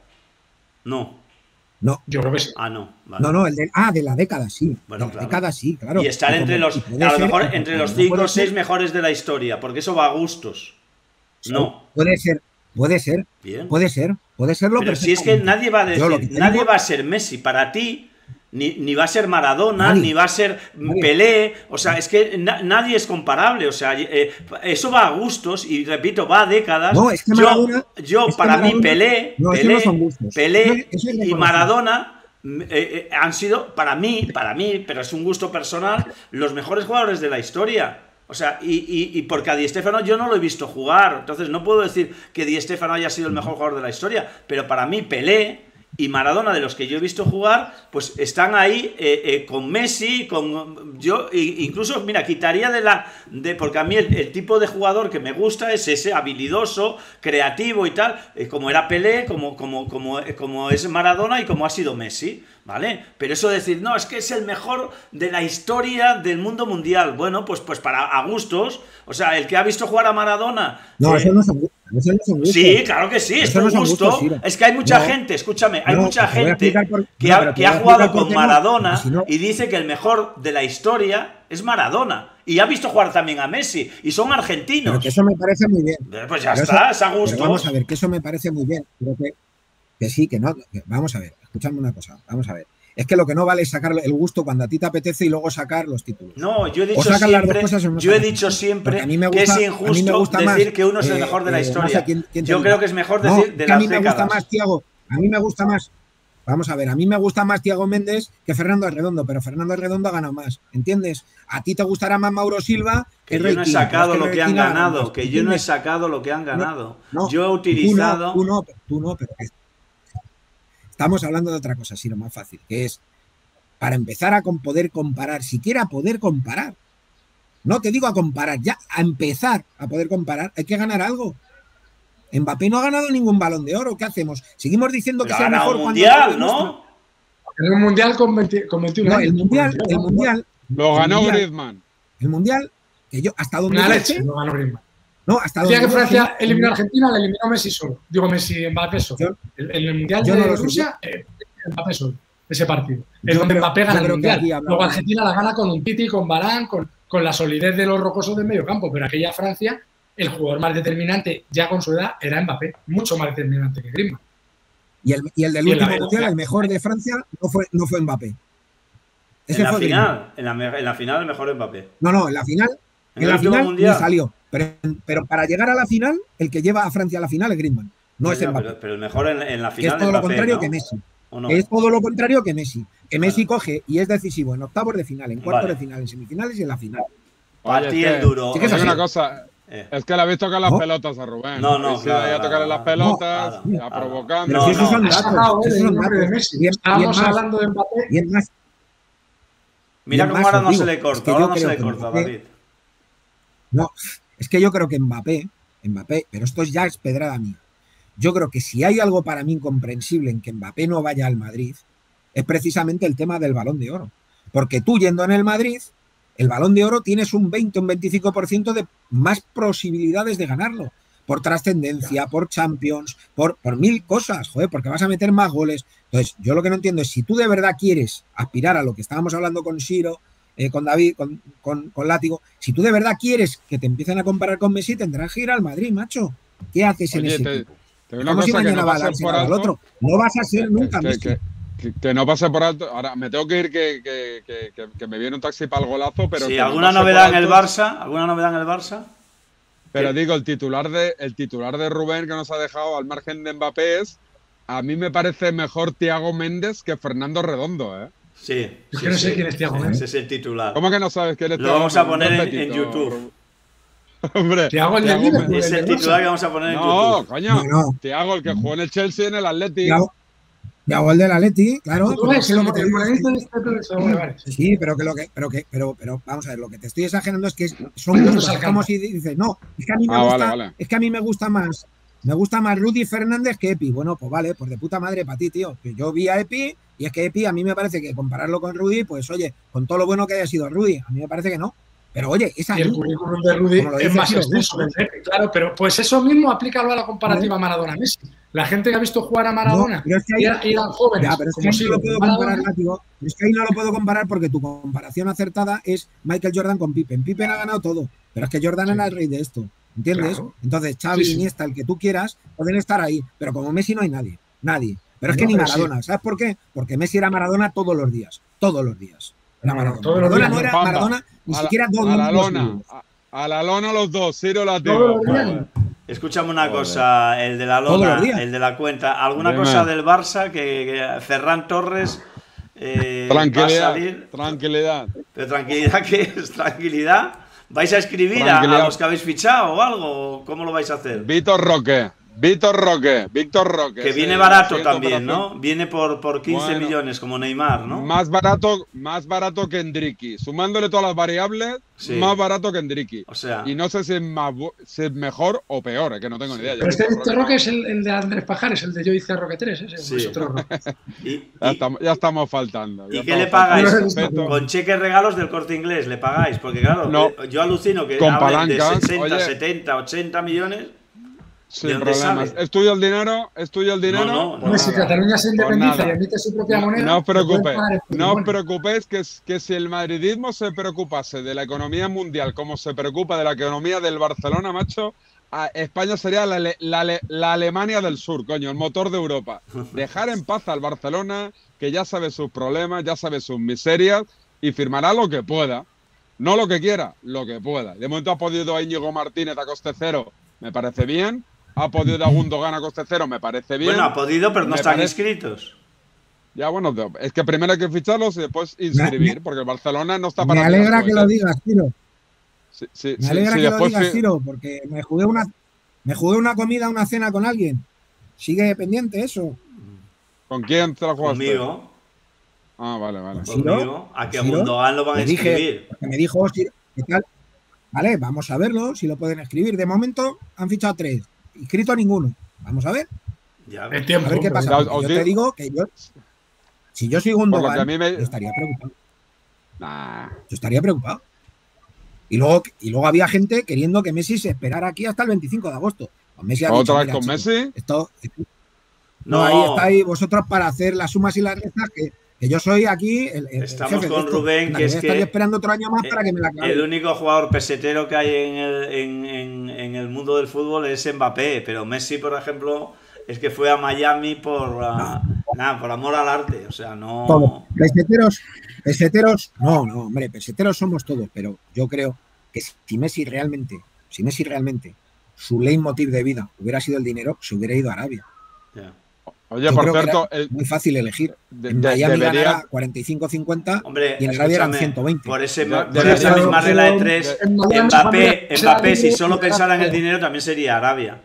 [SPEAKER 2] No.
[SPEAKER 4] No,
[SPEAKER 1] Yo creo que sí.
[SPEAKER 2] Ah, no. Vale.
[SPEAKER 4] no, no, el de, ah, de la década sí.
[SPEAKER 2] Bueno,
[SPEAKER 4] de la
[SPEAKER 2] claro.
[SPEAKER 4] década sí, claro.
[SPEAKER 2] Y estar
[SPEAKER 4] Y
[SPEAKER 2] entre
[SPEAKER 4] como-
[SPEAKER 2] los,
[SPEAKER 4] y puede
[SPEAKER 2] a lo
[SPEAKER 4] ser-
[SPEAKER 2] mejor
[SPEAKER 4] y
[SPEAKER 2] entre
[SPEAKER 4] como
[SPEAKER 2] los
[SPEAKER 4] no
[SPEAKER 2] cinco o
[SPEAKER 4] puede
[SPEAKER 2] seis
[SPEAKER 4] ser-
[SPEAKER 2] mejores de la historia, porque eso va a gustos. No.
[SPEAKER 4] Puede ser, puede ser,
[SPEAKER 2] Bien.
[SPEAKER 4] puede ser, puede serlo.
[SPEAKER 2] Pero si es que
[SPEAKER 4] perfectamente.
[SPEAKER 2] nadie va a
[SPEAKER 4] Yo lo
[SPEAKER 2] decir,
[SPEAKER 4] que te
[SPEAKER 2] nadie
[SPEAKER 4] digo-
[SPEAKER 2] va a ser Messi para ti, ni, ni va a ser Maradona,
[SPEAKER 4] Nadie.
[SPEAKER 2] ni va a ser
[SPEAKER 4] Nadie.
[SPEAKER 2] Pelé, o sea, es que na- nadie es comparable, o sea, eh, eso va a gustos y repito, va a décadas.
[SPEAKER 4] No, es que
[SPEAKER 2] yo,
[SPEAKER 4] Maradona-
[SPEAKER 2] yo
[SPEAKER 4] es que
[SPEAKER 2] para mí
[SPEAKER 4] Maradona-
[SPEAKER 2] Pelé,
[SPEAKER 4] No, eso
[SPEAKER 2] Pelé,
[SPEAKER 4] no son gustos.
[SPEAKER 2] Pelé
[SPEAKER 4] Eso es- eso es
[SPEAKER 2] y
[SPEAKER 4] reconocer.
[SPEAKER 2] Maradona mm, eh, eh, han sido para mí, para mí, pero es un gusto personal, los mejores jugadores de la historia. O sea, y, y, y porque a Di Stéfano yo no lo he visto jugar, entonces no puedo decir que Di Stéfano haya sido el mejor jugador de la historia, pero para mí Pelé y Maradona, de los que yo he visto jugar, pues están ahí eh, eh, con Messi, con yo i- incluso, mira, quitaría de la de porque a mí el, el tipo de jugador que me gusta es ese habilidoso, creativo y tal, eh, como era Pelé, como como como eh, como es Maradona y como ha sido Messi, ¿vale? Pero eso de decir, no, es que es el mejor de la historia del mundo mundial, bueno, pues pues para a gustos, o sea, el que ha visto jugar a Maradona,
[SPEAKER 4] No,
[SPEAKER 2] eh,
[SPEAKER 4] eso no son gustos. Eso no son gustos.
[SPEAKER 2] sí, claro que sí, es
[SPEAKER 4] Eso
[SPEAKER 2] por
[SPEAKER 4] no son
[SPEAKER 2] gusto.
[SPEAKER 4] gustos, Ciro.
[SPEAKER 2] Es que hay mucha
[SPEAKER 4] No.
[SPEAKER 2] gente, escúchame, hay
[SPEAKER 4] No,
[SPEAKER 2] mucha
[SPEAKER 4] te voy a
[SPEAKER 2] gente
[SPEAKER 4] explicar por-
[SPEAKER 2] que
[SPEAKER 4] no,
[SPEAKER 2] ha,
[SPEAKER 4] pero te
[SPEAKER 2] que
[SPEAKER 4] voy
[SPEAKER 2] ha
[SPEAKER 4] a
[SPEAKER 2] jugado
[SPEAKER 4] explicar por
[SPEAKER 2] con
[SPEAKER 4] qué no,
[SPEAKER 2] Maradona
[SPEAKER 4] porque si no-
[SPEAKER 2] y dice que el mejor de la historia es Maradona. Y ha visto jugar también a Messi. Y son
[SPEAKER 4] Pero
[SPEAKER 2] argentinos.
[SPEAKER 4] que eso me parece muy bien.
[SPEAKER 2] Pues ya
[SPEAKER 4] Pero
[SPEAKER 2] está,
[SPEAKER 4] eso-
[SPEAKER 2] es a
[SPEAKER 4] pero
[SPEAKER 2] gusto.
[SPEAKER 4] vamos a ver, que eso me parece muy bien. Creo que, que sí, que no. que- vamos a ver, escuchadme una cosa. Vamos a ver. Es que lo que no vale es sacar el gusto cuando a ti te apetece y luego sacar los títulos.
[SPEAKER 2] No, yo he
[SPEAKER 4] O
[SPEAKER 2] dicho
[SPEAKER 4] sacan las dos
[SPEAKER 2] siempre,
[SPEAKER 4] cosas o no
[SPEAKER 2] yo he
[SPEAKER 4] sacan.
[SPEAKER 2] dicho siempre
[SPEAKER 4] Porque a mí me
[SPEAKER 2] que
[SPEAKER 4] gusta-
[SPEAKER 2] es
[SPEAKER 4] a mí me
[SPEAKER 2] injusto
[SPEAKER 4] gusta
[SPEAKER 2] decir
[SPEAKER 4] más,
[SPEAKER 2] que uno es el
[SPEAKER 4] eh,
[SPEAKER 2] mejor de la
[SPEAKER 4] eh, no
[SPEAKER 2] historia.
[SPEAKER 4] sé quién- quién te
[SPEAKER 2] Yo
[SPEAKER 4] diga.
[SPEAKER 2] creo que es mejor
[SPEAKER 4] No,
[SPEAKER 2] decir de
[SPEAKER 4] que a
[SPEAKER 2] las
[SPEAKER 4] mí me gusta
[SPEAKER 2] décadas.
[SPEAKER 4] más Thiago. A mí me gusta más. Vamos a ver, a mí me gusta más Thiago Méndez que Fernando Arredondo, pero Fernando Arredondo ha ganado más, ¿entiendes? A ti te gustará más Mauro Silva
[SPEAKER 2] Que
[SPEAKER 4] que
[SPEAKER 2] yo no he
[SPEAKER 4] Roy Keane,
[SPEAKER 2] sacado
[SPEAKER 4] pero
[SPEAKER 2] lo
[SPEAKER 4] es
[SPEAKER 2] que
[SPEAKER 4] Roy
[SPEAKER 2] han
[SPEAKER 4] Keane ha ganado
[SPEAKER 2] ganado,
[SPEAKER 4] más,
[SPEAKER 2] que yo no he
[SPEAKER 4] ¿entiendes?
[SPEAKER 2] sacado lo que han ganado.
[SPEAKER 4] No,
[SPEAKER 2] Yo he
[SPEAKER 4] tú no,
[SPEAKER 2] utilizado...
[SPEAKER 4] Tú no, tú no, pero que- estamos hablando de otra cosa, sí, lo más fácil, que es para empezar a con poder comparar, siquiera poder comparar. No te digo a comparar, ya a empezar a poder comparar, hay que ganar algo. Mbappé no ha ganado ningún balón de oro, ¿qué hacemos? Seguimos diciendo que
[SPEAKER 2] Pero
[SPEAKER 4] es
[SPEAKER 2] ha
[SPEAKER 4] el
[SPEAKER 2] ganado
[SPEAKER 4] mejor
[SPEAKER 2] un
[SPEAKER 4] cuando
[SPEAKER 2] mundial,
[SPEAKER 4] lo demuestra.
[SPEAKER 2] ¿no?
[SPEAKER 1] En un mundial con, veinte, con veintiún
[SPEAKER 4] No,
[SPEAKER 1] años.
[SPEAKER 4] el mundial, el mundial,
[SPEAKER 3] Lo
[SPEAKER 4] el
[SPEAKER 3] ganó
[SPEAKER 4] mundial,
[SPEAKER 3] Griezmann.
[SPEAKER 4] el mundial, que yo hasta donde
[SPEAKER 1] Una
[SPEAKER 4] yo
[SPEAKER 1] leche,
[SPEAKER 4] sé,
[SPEAKER 1] no ganó Griezmann.
[SPEAKER 4] no, hasta
[SPEAKER 1] Decía
[SPEAKER 4] donde
[SPEAKER 1] que
[SPEAKER 4] yo
[SPEAKER 1] Francia
[SPEAKER 4] sé,
[SPEAKER 1] eliminó a Argentina, la eliminó Messi solo. Digo Messi, Mbappé solo.
[SPEAKER 4] Yo-
[SPEAKER 1] En el, el mundial
[SPEAKER 4] yo
[SPEAKER 1] de
[SPEAKER 4] no lo sé.
[SPEAKER 1] Rusia, eh, Mbappé solo. Ese partido. Es
[SPEAKER 4] Yo
[SPEAKER 1] donde
[SPEAKER 4] creo-
[SPEAKER 1] Mbappé
[SPEAKER 4] yo
[SPEAKER 1] gana el
[SPEAKER 4] creo que
[SPEAKER 1] mundial.
[SPEAKER 4] aquí hablamos-
[SPEAKER 1] Luego Argentina la gana con un Titi, con Varane, con, con la solidez de los rocosos del medio campo. Pero aquella Francia, el jugador más determinante, ya con su edad, era Mbappé. Mucho más determinante que Griezmann.
[SPEAKER 4] y el, y el del
[SPEAKER 1] Y en la-
[SPEAKER 4] último mundial, el mejor de Francia, no fue, no fue Mbappé. Ese
[SPEAKER 2] en la
[SPEAKER 4] fue
[SPEAKER 2] final, en la, en la final el mejor Mbappé.
[SPEAKER 4] No, no, en la final,
[SPEAKER 2] en,
[SPEAKER 4] en la final
[SPEAKER 2] mundial
[SPEAKER 4] ni salió. Pero, pero para llegar a la final, el que lleva a Francia a la final es Griezmann. No, no es
[SPEAKER 2] ya,
[SPEAKER 4] Mbappé.
[SPEAKER 2] Pero, pero el mejor en, en la final
[SPEAKER 4] que es todo
[SPEAKER 2] Mbappé,
[SPEAKER 4] lo contrario
[SPEAKER 2] ¿no?
[SPEAKER 4] que Messi.
[SPEAKER 2] No?
[SPEAKER 4] Es todo lo contrario que Messi. Que Messi
[SPEAKER 2] claro.
[SPEAKER 4] coge y es decisivo en octavos de final, en cuartos
[SPEAKER 2] vale.
[SPEAKER 4] de final, en semifinales y en la final.
[SPEAKER 2] Para ti el duro.
[SPEAKER 3] Sí que es una cosa. Eh. Es que le habéis tocado las ¿no? pelotas a Rubén.
[SPEAKER 2] No, no,
[SPEAKER 3] sí,
[SPEAKER 2] claro,
[SPEAKER 3] a tocarle las pelotas,
[SPEAKER 2] no,
[SPEAKER 3] a provocando.
[SPEAKER 4] Pero si esos son datos,
[SPEAKER 1] no,
[SPEAKER 4] esos son datos.
[SPEAKER 1] De Messi. Bien, Estábamos bien hablando de Mbappé.
[SPEAKER 4] Bien más.
[SPEAKER 2] Mira cómo ahora no digo, se le corta, es que ahora no se le corta, Mbappé, David.
[SPEAKER 4] No, es que yo creo que Mbappé, Mbappé, pero esto ya es pedrada mía. Yo creo que si hay algo para mí incomprensible en que Mbappé no vaya al Madrid, es precisamente el tema del Balón de Oro. Porque tú yendo en el Madrid, el Balón de Oro tienes un veinte, un veinticinco por ciento de más posibilidades de ganarlo. Por trascendencia, por Champions, por, por mil cosas, joder, porque vas a meter más goles. Entonces, yo lo que no entiendo es si tú de verdad quieres aspirar a lo que estábamos hablando con Siro, eh, con David, con, con, con Látigo, si tú de verdad quieres que te empiecen a comparar con Messi, tendrás que ir al Madrid, macho. ¿Qué haces
[SPEAKER 3] Oye,
[SPEAKER 4] en ese
[SPEAKER 3] te,
[SPEAKER 4] equipo?
[SPEAKER 3] te una cosa si mañana
[SPEAKER 4] no va a darse al otro. No vas a ser
[SPEAKER 3] que,
[SPEAKER 4] nunca
[SPEAKER 3] que,
[SPEAKER 4] Messi.
[SPEAKER 3] Que, que, que no pase por alto. Ahora me tengo que ir, que, que, que, que, que me viene un taxi para el golazo, pero.
[SPEAKER 2] Sí, ¿alguna no novedad en el Barça? ¿Alguna novedad en el Barça?
[SPEAKER 3] Pero ¿Qué? digo, el titular de el titular de Rubén que nos ha dejado al margen de Mbappé es, a mí me parece mejor Thiago Méndez que Fernando Redondo, ¿eh?
[SPEAKER 2] Sí.
[SPEAKER 1] Es
[SPEAKER 2] sí,
[SPEAKER 1] que no sé
[SPEAKER 2] sí.
[SPEAKER 1] quién es Thiago Méndez.
[SPEAKER 2] Ese es el titular.
[SPEAKER 3] ¿Cómo que no sabes quién es
[SPEAKER 2] Lo
[SPEAKER 3] Thiago
[SPEAKER 2] vamos a
[SPEAKER 3] Méndez?
[SPEAKER 2] poner en, en YouTube.
[SPEAKER 3] Hombre,
[SPEAKER 1] Thiago, el Thiago
[SPEAKER 2] es el titular que vamos a poner en
[SPEAKER 3] no,
[SPEAKER 2] YouTube.
[SPEAKER 3] Coño, no, no. Thiago, el que jugó en el Chelsea en el Atlético.
[SPEAKER 4] Thiago. Thiago el del Atleti, claro.
[SPEAKER 1] ¿Tú ves? Lo que te digo es
[SPEAKER 4] que sí, pero que lo que, pero que, pero, pero vamos a ver, lo que te estoy exagerando es que son gustos, es como si dices, no, es que a mí me
[SPEAKER 3] ah,
[SPEAKER 4] gusta,
[SPEAKER 3] vale, vale.
[SPEAKER 4] es que a mí me gusta más, me gusta más Rudy Fernández que Epi. Bueno, pues vale, pues de puta madre para ti, tío. Yo vi a Epi y es que Epi a mí me parece que compararlo con Rudy, pues oye, con todo lo bueno que haya sido Rudy, a mí me parece que no. Pero oye, esa
[SPEAKER 1] y el currículum de Rudy es más extenso, claro, pero pues eso mismo aplícalo a la comparativa Maradona-Messi. La gente que ha visto jugar a Maradona, no,
[SPEAKER 4] pero es que ahí,
[SPEAKER 1] y eran jóvenes,
[SPEAKER 4] ya, pero es que ahí no lo puedo comparar, Látigo, pero es que ahí no lo puedo comparar porque tu comparación acertada es Michael Jordan con Pippen. Pippen ha ganado todo, pero es que Jordan sí. era el rey de esto, ¿entiendes? Claro. Entonces Xavi, sí, sí. Iniesta, el que tú quieras, pueden estar ahí, pero como Messi no hay nadie, nadie. Pero es no, que ni Maradona, sí. ¿sabes por qué? Porque Messi era Maradona todos los días, todos los días. Era Maradona.
[SPEAKER 1] Todos
[SPEAKER 4] Maradona
[SPEAKER 1] días,
[SPEAKER 4] no era
[SPEAKER 3] Pamba.
[SPEAKER 4] Maradona ni
[SPEAKER 3] a
[SPEAKER 4] siquiera
[SPEAKER 3] la,
[SPEAKER 4] dos
[SPEAKER 3] a la lona, a, a la lona los dos, Ciro Látigo.
[SPEAKER 2] Escúchame una Joder. cosa, el de la lona, el de la cuenta, alguna Dime. cosa del Barça que, que Ferran Torres eh,
[SPEAKER 3] tranquilidad,
[SPEAKER 2] va a salir.
[SPEAKER 3] Tranquilidad.
[SPEAKER 2] Pero tranquilidad, ¿qué es? ¿Tranquilidad? ¿Vais a escribir a, a los que habéis fichado o algo? ¿Cómo lo vais a hacer?
[SPEAKER 3] Víctor Roque. Víctor Roque, Víctor Roque.
[SPEAKER 2] Que viene sí, barato también, ¿no? Viene por, por quince bueno, millones, como Neymar, ¿no?
[SPEAKER 3] Más barato, más barato que Endricky. Sumándole todas las variables, sí. más barato que Endricky.
[SPEAKER 2] O sea.
[SPEAKER 3] Y no sé si es, más, si es mejor o peor, es que no tengo ni idea.
[SPEAKER 1] Pero este Víctor Roque es el, el de Andrés Pajares, el de Yo hice a Roque tres, ese sí. es otro Roque.
[SPEAKER 2] y, y,
[SPEAKER 3] ya, estamos, ya estamos faltando.
[SPEAKER 2] ¿Y qué le pagáis? Con cheques regalos del Corte Inglés le pagáis, porque claro, no, yo alucino que
[SPEAKER 3] con
[SPEAKER 2] hablen
[SPEAKER 3] palancas,
[SPEAKER 2] de sesenta,
[SPEAKER 3] oye,
[SPEAKER 2] setenta, ochenta millones.
[SPEAKER 3] Sin problemas. ¿Es tuyo el dinero? ¿Es tuyo el dinero?
[SPEAKER 2] No, no,
[SPEAKER 1] no, si Cataluña se independiza y emite su propia moneda.
[SPEAKER 3] No os preocupéis, no os preocupéis que, que si el madridismo se preocupase de la economía mundial como se preocupa de la economía del Barcelona, macho, España sería la, la, la Alemania del Sur, coño, el motor de Europa. Dejar en paz al Barcelona, que ya sabe sus problemas, ya sabe sus miserias y firmará lo que pueda. No lo que quiera, lo que pueda. De momento ha podido a Íñigo Martínez a coste cero, me parece bien. Ha podido a Gundogan a coste cero, me parece bien.
[SPEAKER 2] Bueno, ha podido, pero no
[SPEAKER 3] me
[SPEAKER 2] están
[SPEAKER 3] parece...
[SPEAKER 2] inscritos.
[SPEAKER 3] Ya, bueno, es que primero hay que ficharlos y después inscribir, porque el Barcelona no está para...
[SPEAKER 4] Me alegra que lo digas, Ciro.
[SPEAKER 3] Sí, sí,
[SPEAKER 4] me alegra
[SPEAKER 3] sí,
[SPEAKER 4] que
[SPEAKER 3] sí,
[SPEAKER 4] lo digas,
[SPEAKER 3] fi...
[SPEAKER 4] Ciro, porque me jugué, una, me jugué una comida, una cena con alguien. ¿Sigue pendiente eso?
[SPEAKER 3] ¿Con quién te la jugaste?
[SPEAKER 2] Conmigo.
[SPEAKER 3] Ah, vale, vale.
[SPEAKER 2] Conmigo. A que a Gundogan lo van a inscribir.
[SPEAKER 4] Porque me dijo, ¿qué tal? Vale, vamos a verlo, si lo pueden escribir. De momento han fichado tres, inscrito a ninguno. Vamos a ver.
[SPEAKER 2] Ya,
[SPEAKER 1] el tiempo,
[SPEAKER 4] a ver qué pasa. Yo te digo que yo, si yo soy Gundogan, me... yo estaría preocupado.
[SPEAKER 3] Nah.
[SPEAKER 4] Yo estaría preocupado. Y luego, y luego había gente queriendo que Messi se esperara aquí hasta el veinticinco de agosto. Pues Messi ha
[SPEAKER 3] ¿Otra
[SPEAKER 4] dicho,
[SPEAKER 3] vez con chicos, Messi?
[SPEAKER 4] Esto, esto, no, no, ahí estáis vosotros para hacer las sumas y las restas que, que yo soy aquí el, el
[SPEAKER 2] Estamos
[SPEAKER 4] jefe
[SPEAKER 2] con
[SPEAKER 4] de esto.
[SPEAKER 2] Rubén,
[SPEAKER 4] la
[SPEAKER 2] que es que
[SPEAKER 4] esperando otro año más
[SPEAKER 2] el,
[SPEAKER 4] para que me la clave.
[SPEAKER 2] El único jugador pesetero que hay en el, en, en, en el mundo del fútbol es Mbappé, pero Messi, por ejemplo, es que fue a Miami por, uh, Nada, por amor al arte, o sea, no...
[SPEAKER 4] Todo. Peseteros, peseteros, no, no, hombre, peseteros somos todos, pero yo creo que si Messi realmente, si Messi realmente, su leitmotiv de vida hubiera sido el dinero, se hubiera ido a Arabia.
[SPEAKER 2] Yeah.
[SPEAKER 3] Oye,
[SPEAKER 4] Yo
[SPEAKER 3] por
[SPEAKER 4] creo que
[SPEAKER 3] cierto,
[SPEAKER 4] era
[SPEAKER 3] el,
[SPEAKER 4] muy fácil elegir.
[SPEAKER 3] de-
[SPEAKER 4] En
[SPEAKER 3] de-
[SPEAKER 4] Miami
[SPEAKER 3] debería-
[SPEAKER 4] ganará cuarenta y cinco cincuenta
[SPEAKER 2] Hombre,
[SPEAKER 4] y en Arabia eran
[SPEAKER 2] escúchame,
[SPEAKER 4] ciento veinte.
[SPEAKER 2] por, ese,
[SPEAKER 3] De-
[SPEAKER 2] por
[SPEAKER 3] debería-
[SPEAKER 2] esa misma
[SPEAKER 1] pero-
[SPEAKER 2] regla de
[SPEAKER 1] pero
[SPEAKER 2] tres,
[SPEAKER 1] en Miami
[SPEAKER 2] Mbappé,
[SPEAKER 1] también será
[SPEAKER 2] Mbappé si
[SPEAKER 1] libre,
[SPEAKER 2] solo
[SPEAKER 1] será
[SPEAKER 2] pensara en el
[SPEAKER 1] todo.
[SPEAKER 2] dinero, también sería Arabia.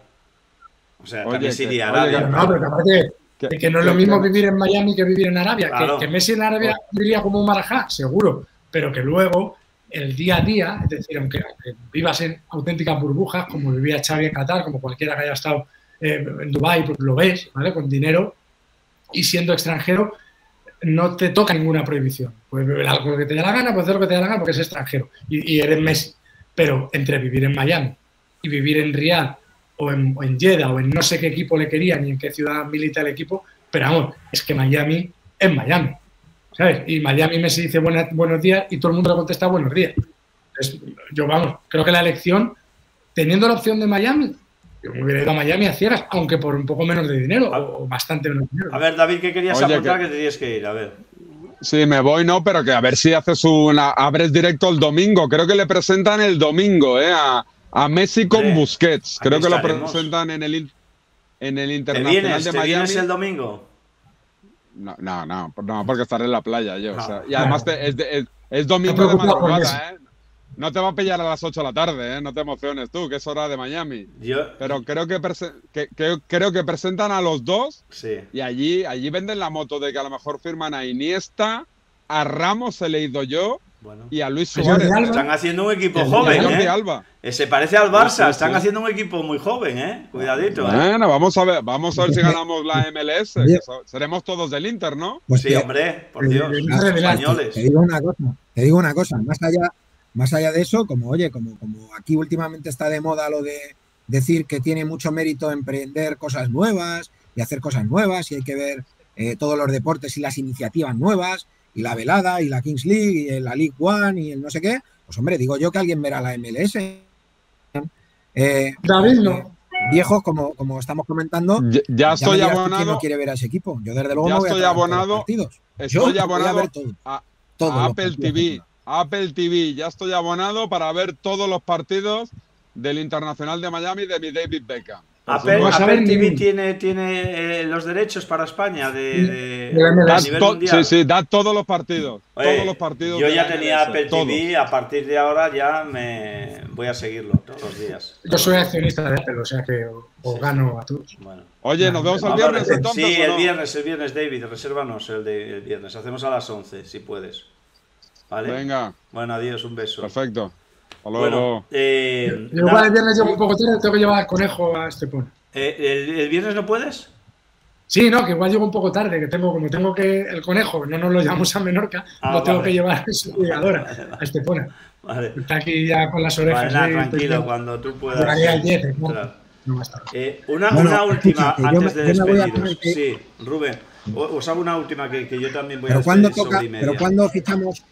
[SPEAKER 2] O sea,
[SPEAKER 3] Oye,
[SPEAKER 2] también
[SPEAKER 3] que-
[SPEAKER 2] sería
[SPEAKER 3] oye,
[SPEAKER 2] Arabia.
[SPEAKER 3] que-
[SPEAKER 1] No, pero que aparte
[SPEAKER 3] que-
[SPEAKER 1] que, que no es lo
[SPEAKER 3] que-
[SPEAKER 1] mismo
[SPEAKER 3] que-
[SPEAKER 1] vivir en Miami que vivir en Arabia.
[SPEAKER 2] Claro.
[SPEAKER 1] Que, que Messi en Arabia viviría como un marajá, seguro, pero que luego el día a día, es decir, aunque, aunque vivas en auténticas burbujas, como vivía Xavi en Qatar, como cualquiera que haya estado eh, en Dubái, pues lo ves, ¿vale? Con dinero y siendo extranjero, no te toca ninguna prohibición. Puedes beber algo que te dé la gana, puedes hacer lo que te dé la gana porque es extranjero y, y eres Messi. Pero entre vivir en Miami y vivir en Riyadh o en, o en Jeddah o en no sé qué equipo le querían y en qué ciudad milita el equipo, pero vamos, es que Miami es Miami, ¿sabes? Y Miami Messi dice buena, buenos días y todo el mundo le contesta buenos días. Entonces, yo, vamos, creo que la elección, teniendo la opción de Miami, yo me hubiera ido a Miami a ciegas, aunque por un poco menos de dinero o, o bastante menos dinero.
[SPEAKER 2] A ver, David, ¿qué querías
[SPEAKER 3] Oye,
[SPEAKER 2] apuntar
[SPEAKER 3] que-
[SPEAKER 2] que... te tienes que ir? A ver.
[SPEAKER 3] Sí, me voy, no, pero que a ver si haces una. Abres directo el domingo. Creo que le presentan el domingo, ¿eh? A, a Messi con
[SPEAKER 2] Hombre,
[SPEAKER 3] Busquets. Creo
[SPEAKER 2] aquí
[SPEAKER 3] que lo
[SPEAKER 2] estaremos.
[SPEAKER 3] presentan en el, in- en el
[SPEAKER 2] ¿Te
[SPEAKER 3] Internacional
[SPEAKER 2] vienes,
[SPEAKER 3] de
[SPEAKER 2] ¿Te
[SPEAKER 3] Miami.
[SPEAKER 2] vienes el domingo?
[SPEAKER 3] No, no, no, no, porque estaré en la playa yo.
[SPEAKER 2] No.
[SPEAKER 3] O sea, y además te- es, de- es- es domingo
[SPEAKER 1] Está
[SPEAKER 3] de
[SPEAKER 1] preocupado por
[SPEAKER 3] madrugada, ¿eh? No te va a pillar a las ocho de la tarde, ¿eh? No te emociones tú, que es hora de Miami.
[SPEAKER 2] Yo...
[SPEAKER 3] Pero creo que, prese- que- que- creo que presentan a los dos
[SPEAKER 2] Sí.
[SPEAKER 3] y allí, allí venden la moto de que a lo mejor firman a Iniesta, a Ramos he leído yo
[SPEAKER 2] Bueno.
[SPEAKER 3] y a Luis
[SPEAKER 1] A
[SPEAKER 3] Suárez.
[SPEAKER 1] Jordi Alba.
[SPEAKER 2] Están haciendo un equipo
[SPEAKER 3] Y a
[SPEAKER 2] joven,
[SPEAKER 3] Jordi
[SPEAKER 2] ¿eh?
[SPEAKER 3] Alba.
[SPEAKER 2] Eh, Se parece al
[SPEAKER 3] Sí,
[SPEAKER 2] Barça,
[SPEAKER 3] sí,
[SPEAKER 2] están
[SPEAKER 3] sí.
[SPEAKER 2] haciendo un equipo muy joven, ¿eh? Cuidadito, ¿eh?
[SPEAKER 3] Bueno, vamos a ver, vamos a ver si ganamos la M L S.
[SPEAKER 4] Oye.
[SPEAKER 3] que so- seremos todos del Inter, ¿no?
[SPEAKER 4] Pues
[SPEAKER 2] Sí,
[SPEAKER 4] te-
[SPEAKER 2] hombre, por
[SPEAKER 1] Eh,
[SPEAKER 2] Dios,
[SPEAKER 1] eh,
[SPEAKER 2] los
[SPEAKER 1] eh,
[SPEAKER 2] españoles.
[SPEAKER 4] Te digo una cosa, te digo una cosa, más allá, más allá de eso, como oye, como, como aquí últimamente está de moda lo de decir que tiene mucho mérito emprender cosas nuevas y hacer cosas nuevas y hay que ver eh, todos los deportes y las iniciativas nuevas y la velada y la Kings League y la League One y el no sé qué, pues hombre, digo yo que alguien verá la M L S. Eh,
[SPEAKER 1] David no.
[SPEAKER 4] Viejos, como, como estamos comentando,
[SPEAKER 3] Ya, ya
[SPEAKER 4] me
[SPEAKER 3] estoy
[SPEAKER 4] dirás tú quién
[SPEAKER 3] abonado,
[SPEAKER 4] no quiere ver a ese equipo. Yo desde luego
[SPEAKER 3] ya
[SPEAKER 4] no voy a
[SPEAKER 3] estoy
[SPEAKER 4] tragar todos los
[SPEAKER 3] abonado,
[SPEAKER 4] partidos.
[SPEAKER 3] estoy
[SPEAKER 4] Yo voy a
[SPEAKER 3] abonado
[SPEAKER 4] ver todo.
[SPEAKER 3] a,
[SPEAKER 4] Todos
[SPEAKER 3] a
[SPEAKER 4] los
[SPEAKER 3] Apple
[SPEAKER 4] partidos
[SPEAKER 3] T V.
[SPEAKER 4] completos.
[SPEAKER 3] Apple T V, ya estoy abonado para ver todos los partidos del Internacional de Miami de mi David Beckham. Por
[SPEAKER 2] Apple,
[SPEAKER 1] Vas a
[SPEAKER 3] supuesto.
[SPEAKER 1] ver
[SPEAKER 2] Apple T V
[SPEAKER 1] ni-
[SPEAKER 2] tiene, tiene eh, los derechos para España de, de-
[SPEAKER 1] De la M L
[SPEAKER 2] a
[SPEAKER 1] S.
[SPEAKER 3] Da
[SPEAKER 2] nivel
[SPEAKER 3] to-
[SPEAKER 2] mundial.
[SPEAKER 3] sí, sí, da todos los partidos.
[SPEAKER 2] Oye,
[SPEAKER 3] todos los partidos.
[SPEAKER 2] yo
[SPEAKER 3] de
[SPEAKER 2] ya
[SPEAKER 3] la
[SPEAKER 2] tenía
[SPEAKER 3] M L S,
[SPEAKER 2] Apple T V,
[SPEAKER 3] todos.
[SPEAKER 2] a partir de ahora ya me voy a seguirlo todos los días.
[SPEAKER 1] Yo soy accionista de Apple, o sea que o, o
[SPEAKER 2] Sí,
[SPEAKER 1] gano a todos.
[SPEAKER 2] Bueno.
[SPEAKER 3] Oye, ¿nos vemos el
[SPEAKER 2] Vamos,
[SPEAKER 3] viernes
[SPEAKER 2] eh,
[SPEAKER 3] entonces?
[SPEAKER 2] Sí,
[SPEAKER 3] o
[SPEAKER 2] el
[SPEAKER 3] no?
[SPEAKER 2] viernes, el viernes, David, resérvanos el, de, el viernes. Hacemos a las once, si puedes. ¿Vale?
[SPEAKER 3] Venga,
[SPEAKER 2] Bueno, adiós, un beso.
[SPEAKER 3] perfecto. Hasta luego.
[SPEAKER 2] Bueno, eh,
[SPEAKER 1] Yo igual el viernes llego un poco tarde, tengo que llevar al conejo a Estepona.
[SPEAKER 2] eh, ¿el, el viernes no puedes?
[SPEAKER 1] Sí, no, que igual llego un poco tarde, que tengo, como tengo que el conejo, no nos lo llevamos a Menorca,
[SPEAKER 2] Ah,
[SPEAKER 1] lo tengo
[SPEAKER 2] vale.
[SPEAKER 1] que llevar en su cuidadora
[SPEAKER 2] Vale, vale.
[SPEAKER 1] a Estepona.
[SPEAKER 2] Vale.
[SPEAKER 1] Está aquí ya con las orejas.
[SPEAKER 2] Vale, nada,
[SPEAKER 1] ahí,
[SPEAKER 2] tranquilo,
[SPEAKER 1] estoy-
[SPEAKER 2] cuando tú puedas.
[SPEAKER 1] Llegaría al diez, ¿no?
[SPEAKER 2] Claro.
[SPEAKER 1] No más tarde.
[SPEAKER 2] Eh, una,
[SPEAKER 4] Bueno,
[SPEAKER 2] una última,
[SPEAKER 4] escucha, que yo
[SPEAKER 2] antes
[SPEAKER 4] me-
[SPEAKER 2] de
[SPEAKER 4] yo me voy a
[SPEAKER 2] despediros.
[SPEAKER 4] tener que-
[SPEAKER 2] Sí, Rubén, o- os hago una última que, que yo también voy
[SPEAKER 4] Pero
[SPEAKER 2] a
[SPEAKER 4] cuando
[SPEAKER 2] despedir
[SPEAKER 4] toca,
[SPEAKER 2] sobre y media.
[SPEAKER 4] pero cuando fichamos,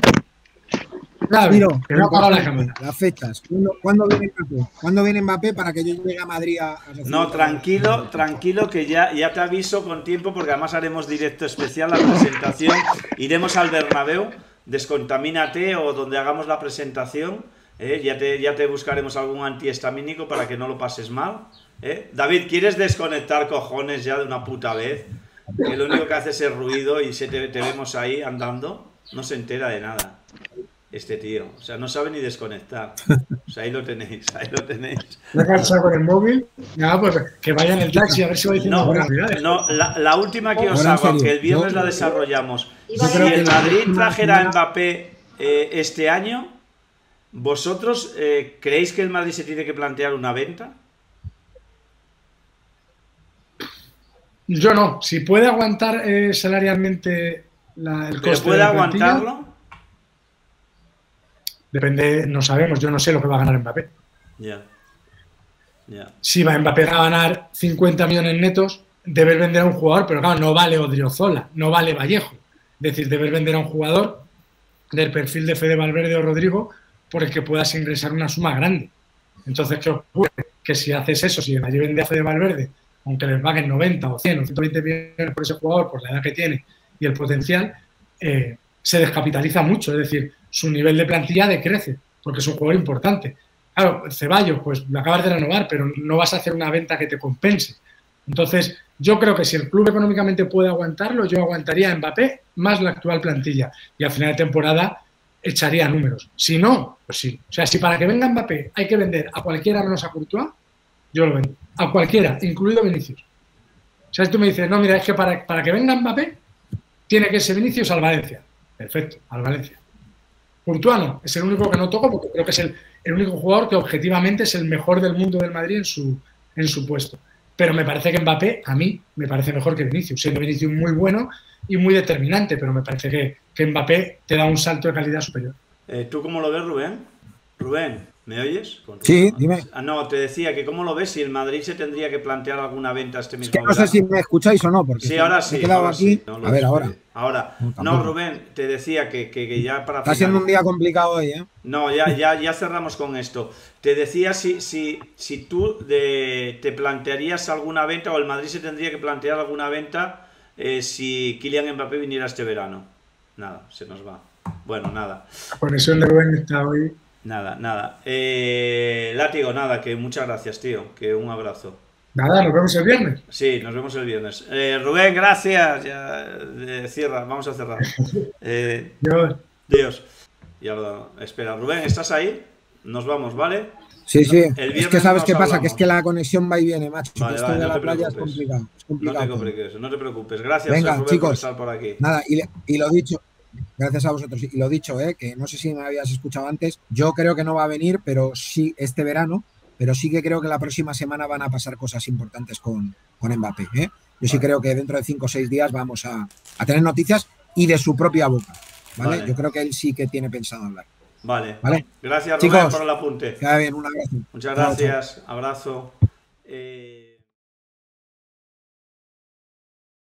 [SPEAKER 1] Claro,
[SPEAKER 4] Miro,
[SPEAKER 1] que no apaga la cámara.
[SPEAKER 4] las fechas. ¿Cuándo, cuándo viene Mbappé? ¿Cuándo viene Mbappé para que yo llegue a Madrid a, a recibir-
[SPEAKER 2] No, tranquilo, tranquilo, que ya, ya te aviso con tiempo, porque además haremos directo especial la presentación. Iremos al Bernabéu, descontamínate, o donde hagamos la presentación. ¿eh? Ya, te, ya te buscaremos algún antihistamínico para que no lo pases mal. ¿eh? David, ¿quieres desconectar cojones ya de una puta vez? Que lo único que hace es ruido y se te, te vemos ahí andando. No se entera de nada este tío. O sea, no sabe ni desconectar. O sea, ahí lo tenéis, ahí lo tenéis.
[SPEAKER 1] Me he cansado con el móvil. Nada, pues que vaya en el taxi a ver si va diciendo
[SPEAKER 2] No,
[SPEAKER 1] buenas novedades.
[SPEAKER 2] no la, la última que os
[SPEAKER 4] Ahora, en
[SPEAKER 2] hago,
[SPEAKER 4] serio,
[SPEAKER 2] aunque el viernes
[SPEAKER 4] yo-
[SPEAKER 2] la desarrollamos.
[SPEAKER 4] Yo
[SPEAKER 2] Si
[SPEAKER 4] creo que
[SPEAKER 2] el
[SPEAKER 4] la
[SPEAKER 2] Madrid
[SPEAKER 4] próxima
[SPEAKER 2] trajera a
[SPEAKER 4] semana-
[SPEAKER 2] Mbappé eh, este año, ¿vosotros eh, creéis que el Madrid se tiene que plantear una venta?
[SPEAKER 1] Yo no. Si puede aguantar eh, salarialmente la, el
[SPEAKER 2] ¿Pero
[SPEAKER 1] coste
[SPEAKER 2] puede
[SPEAKER 1] de la plantilla,
[SPEAKER 2] aguantarlo?
[SPEAKER 1] depende, no sabemos. Yo no sé lo que va a ganar Mbappé.
[SPEAKER 2] Ya. Ya.
[SPEAKER 1] Si va Mbappé a ganar cincuenta millones netos, debes vender a un jugador, pero claro, no vale Odriozola, no vale Vallejo. Es decir, debes vender a un jugador del perfil de Fede Valverde o Rodrigo por el que puedas ingresar una suma grande. Entonces, ¿qué ocurre? Que si haces eso, si el Madrid vende a Fede Valverde aunque les paguen noventa o cien o ciento veinte millones por ese jugador, por la edad que tiene y el potencial, eh, se descapitaliza mucho. Es decir, su nivel de plantilla decrece, porque es un jugador importante. Claro, Ceballos, pues lo acabas de renovar, pero no vas a hacer una venta que te compense. Entonces, yo creo que si el club económicamente puede aguantarlo, yo aguantaría a Mbappé más la actual plantilla y al final de temporada echaría números. Si no, pues sí. O sea, si para que venga Mbappé hay que vender a cualquiera menos a Courtois, yo lo vendo. A cualquiera, incluido Vinicius. O sea, si tú me dices, no, mira, es que para, para que venga Mbappé tiene que ser Vinicius al Valencia. Perfecto, al Valencia. Courtois no, es el único que no toco porque creo que es el, el único jugador que objetivamente es el mejor del mundo del Madrid en su, en su puesto. Pero me parece que Mbappé, a mí, me parece mejor que Vinicius, siendo Vinicius muy bueno y muy determinante, pero me parece que, que Mbappé te da un salto de calidad superior.
[SPEAKER 2] Eh, ¿Tú cómo lo ves, Rubén? Rubén, ¿me oyes? Con
[SPEAKER 4] sí, dime.
[SPEAKER 2] Ah, no, te decía que cómo lo ves si el Madrid se tendría que plantear alguna venta este mismo
[SPEAKER 4] Es que no
[SPEAKER 2] verano.
[SPEAKER 4] sé si me escucháis o no, porque
[SPEAKER 2] sí, ahora sí,
[SPEAKER 4] he quedado
[SPEAKER 2] ahora
[SPEAKER 4] aquí.
[SPEAKER 2] Sí, no
[SPEAKER 4] a ver, ahora.
[SPEAKER 2] Ahora, no, no, Rubén, te decía que, que, que ya para
[SPEAKER 4] Está siendo un día complicado hoy, ¿eh?
[SPEAKER 2] No, ya, ya, ya cerramos con esto. Te decía si, si, si tú de, te plantearías alguna venta o el Madrid se tendría que plantear alguna venta eh, si Kylian Mbappé viniera este verano. Nada, se nos va. Bueno, nada.
[SPEAKER 1] La conexión de Rubén está hoy.
[SPEAKER 2] Nada, nada. Eh, Látigo, nada, que muchas gracias, tío. Que un abrazo.
[SPEAKER 1] Nada, nos vemos el viernes.
[SPEAKER 2] Sí, nos vemos el viernes. Eh, Rubén, gracias. Ya, eh, cierra, vamos a cerrar. Eh,
[SPEAKER 1] Dios.
[SPEAKER 2] Dios. Ya lo, espera, Rubén, ¿estás ahí? Nos vamos, ¿vale?
[SPEAKER 4] Sí, sí.
[SPEAKER 2] El
[SPEAKER 4] es que sabes qué pasa,
[SPEAKER 2] hablamos.
[SPEAKER 4] que es que la conexión va y viene, macho.
[SPEAKER 2] Vale,
[SPEAKER 4] esto
[SPEAKER 2] vale,
[SPEAKER 4] de
[SPEAKER 2] no
[SPEAKER 4] la playa es
[SPEAKER 2] preocupes.
[SPEAKER 4] complicado. Es complicado.
[SPEAKER 2] No te compliques, no te preocupes. Gracias,
[SPEAKER 4] Venga,
[SPEAKER 2] Rubén,
[SPEAKER 4] chicos,
[SPEAKER 2] por estar por aquí.
[SPEAKER 4] Nada, y, y lo dicho, gracias a vosotros. Y lo dicho, eh, que no sé si me habías escuchado antes, yo creo que no va a venir, pero sí este verano, pero sí que creo que la próxima semana van a pasar cosas importantes con, con Mbappé. ¿eh? Yo sí vale. creo que dentro de cinco o seis días vamos a, a tener noticias y de su propia boca. ¿vale? Vale. Yo creo que él sí que tiene pensado hablar.
[SPEAKER 2] Vale.
[SPEAKER 4] ¿Vale?
[SPEAKER 2] Gracias,
[SPEAKER 4] Chicos,
[SPEAKER 2] Rubén, por el apunte.
[SPEAKER 4] Que vaya bien, un abrazo.
[SPEAKER 2] Muchas gracias. Chao, chao. Abrazo. Eh...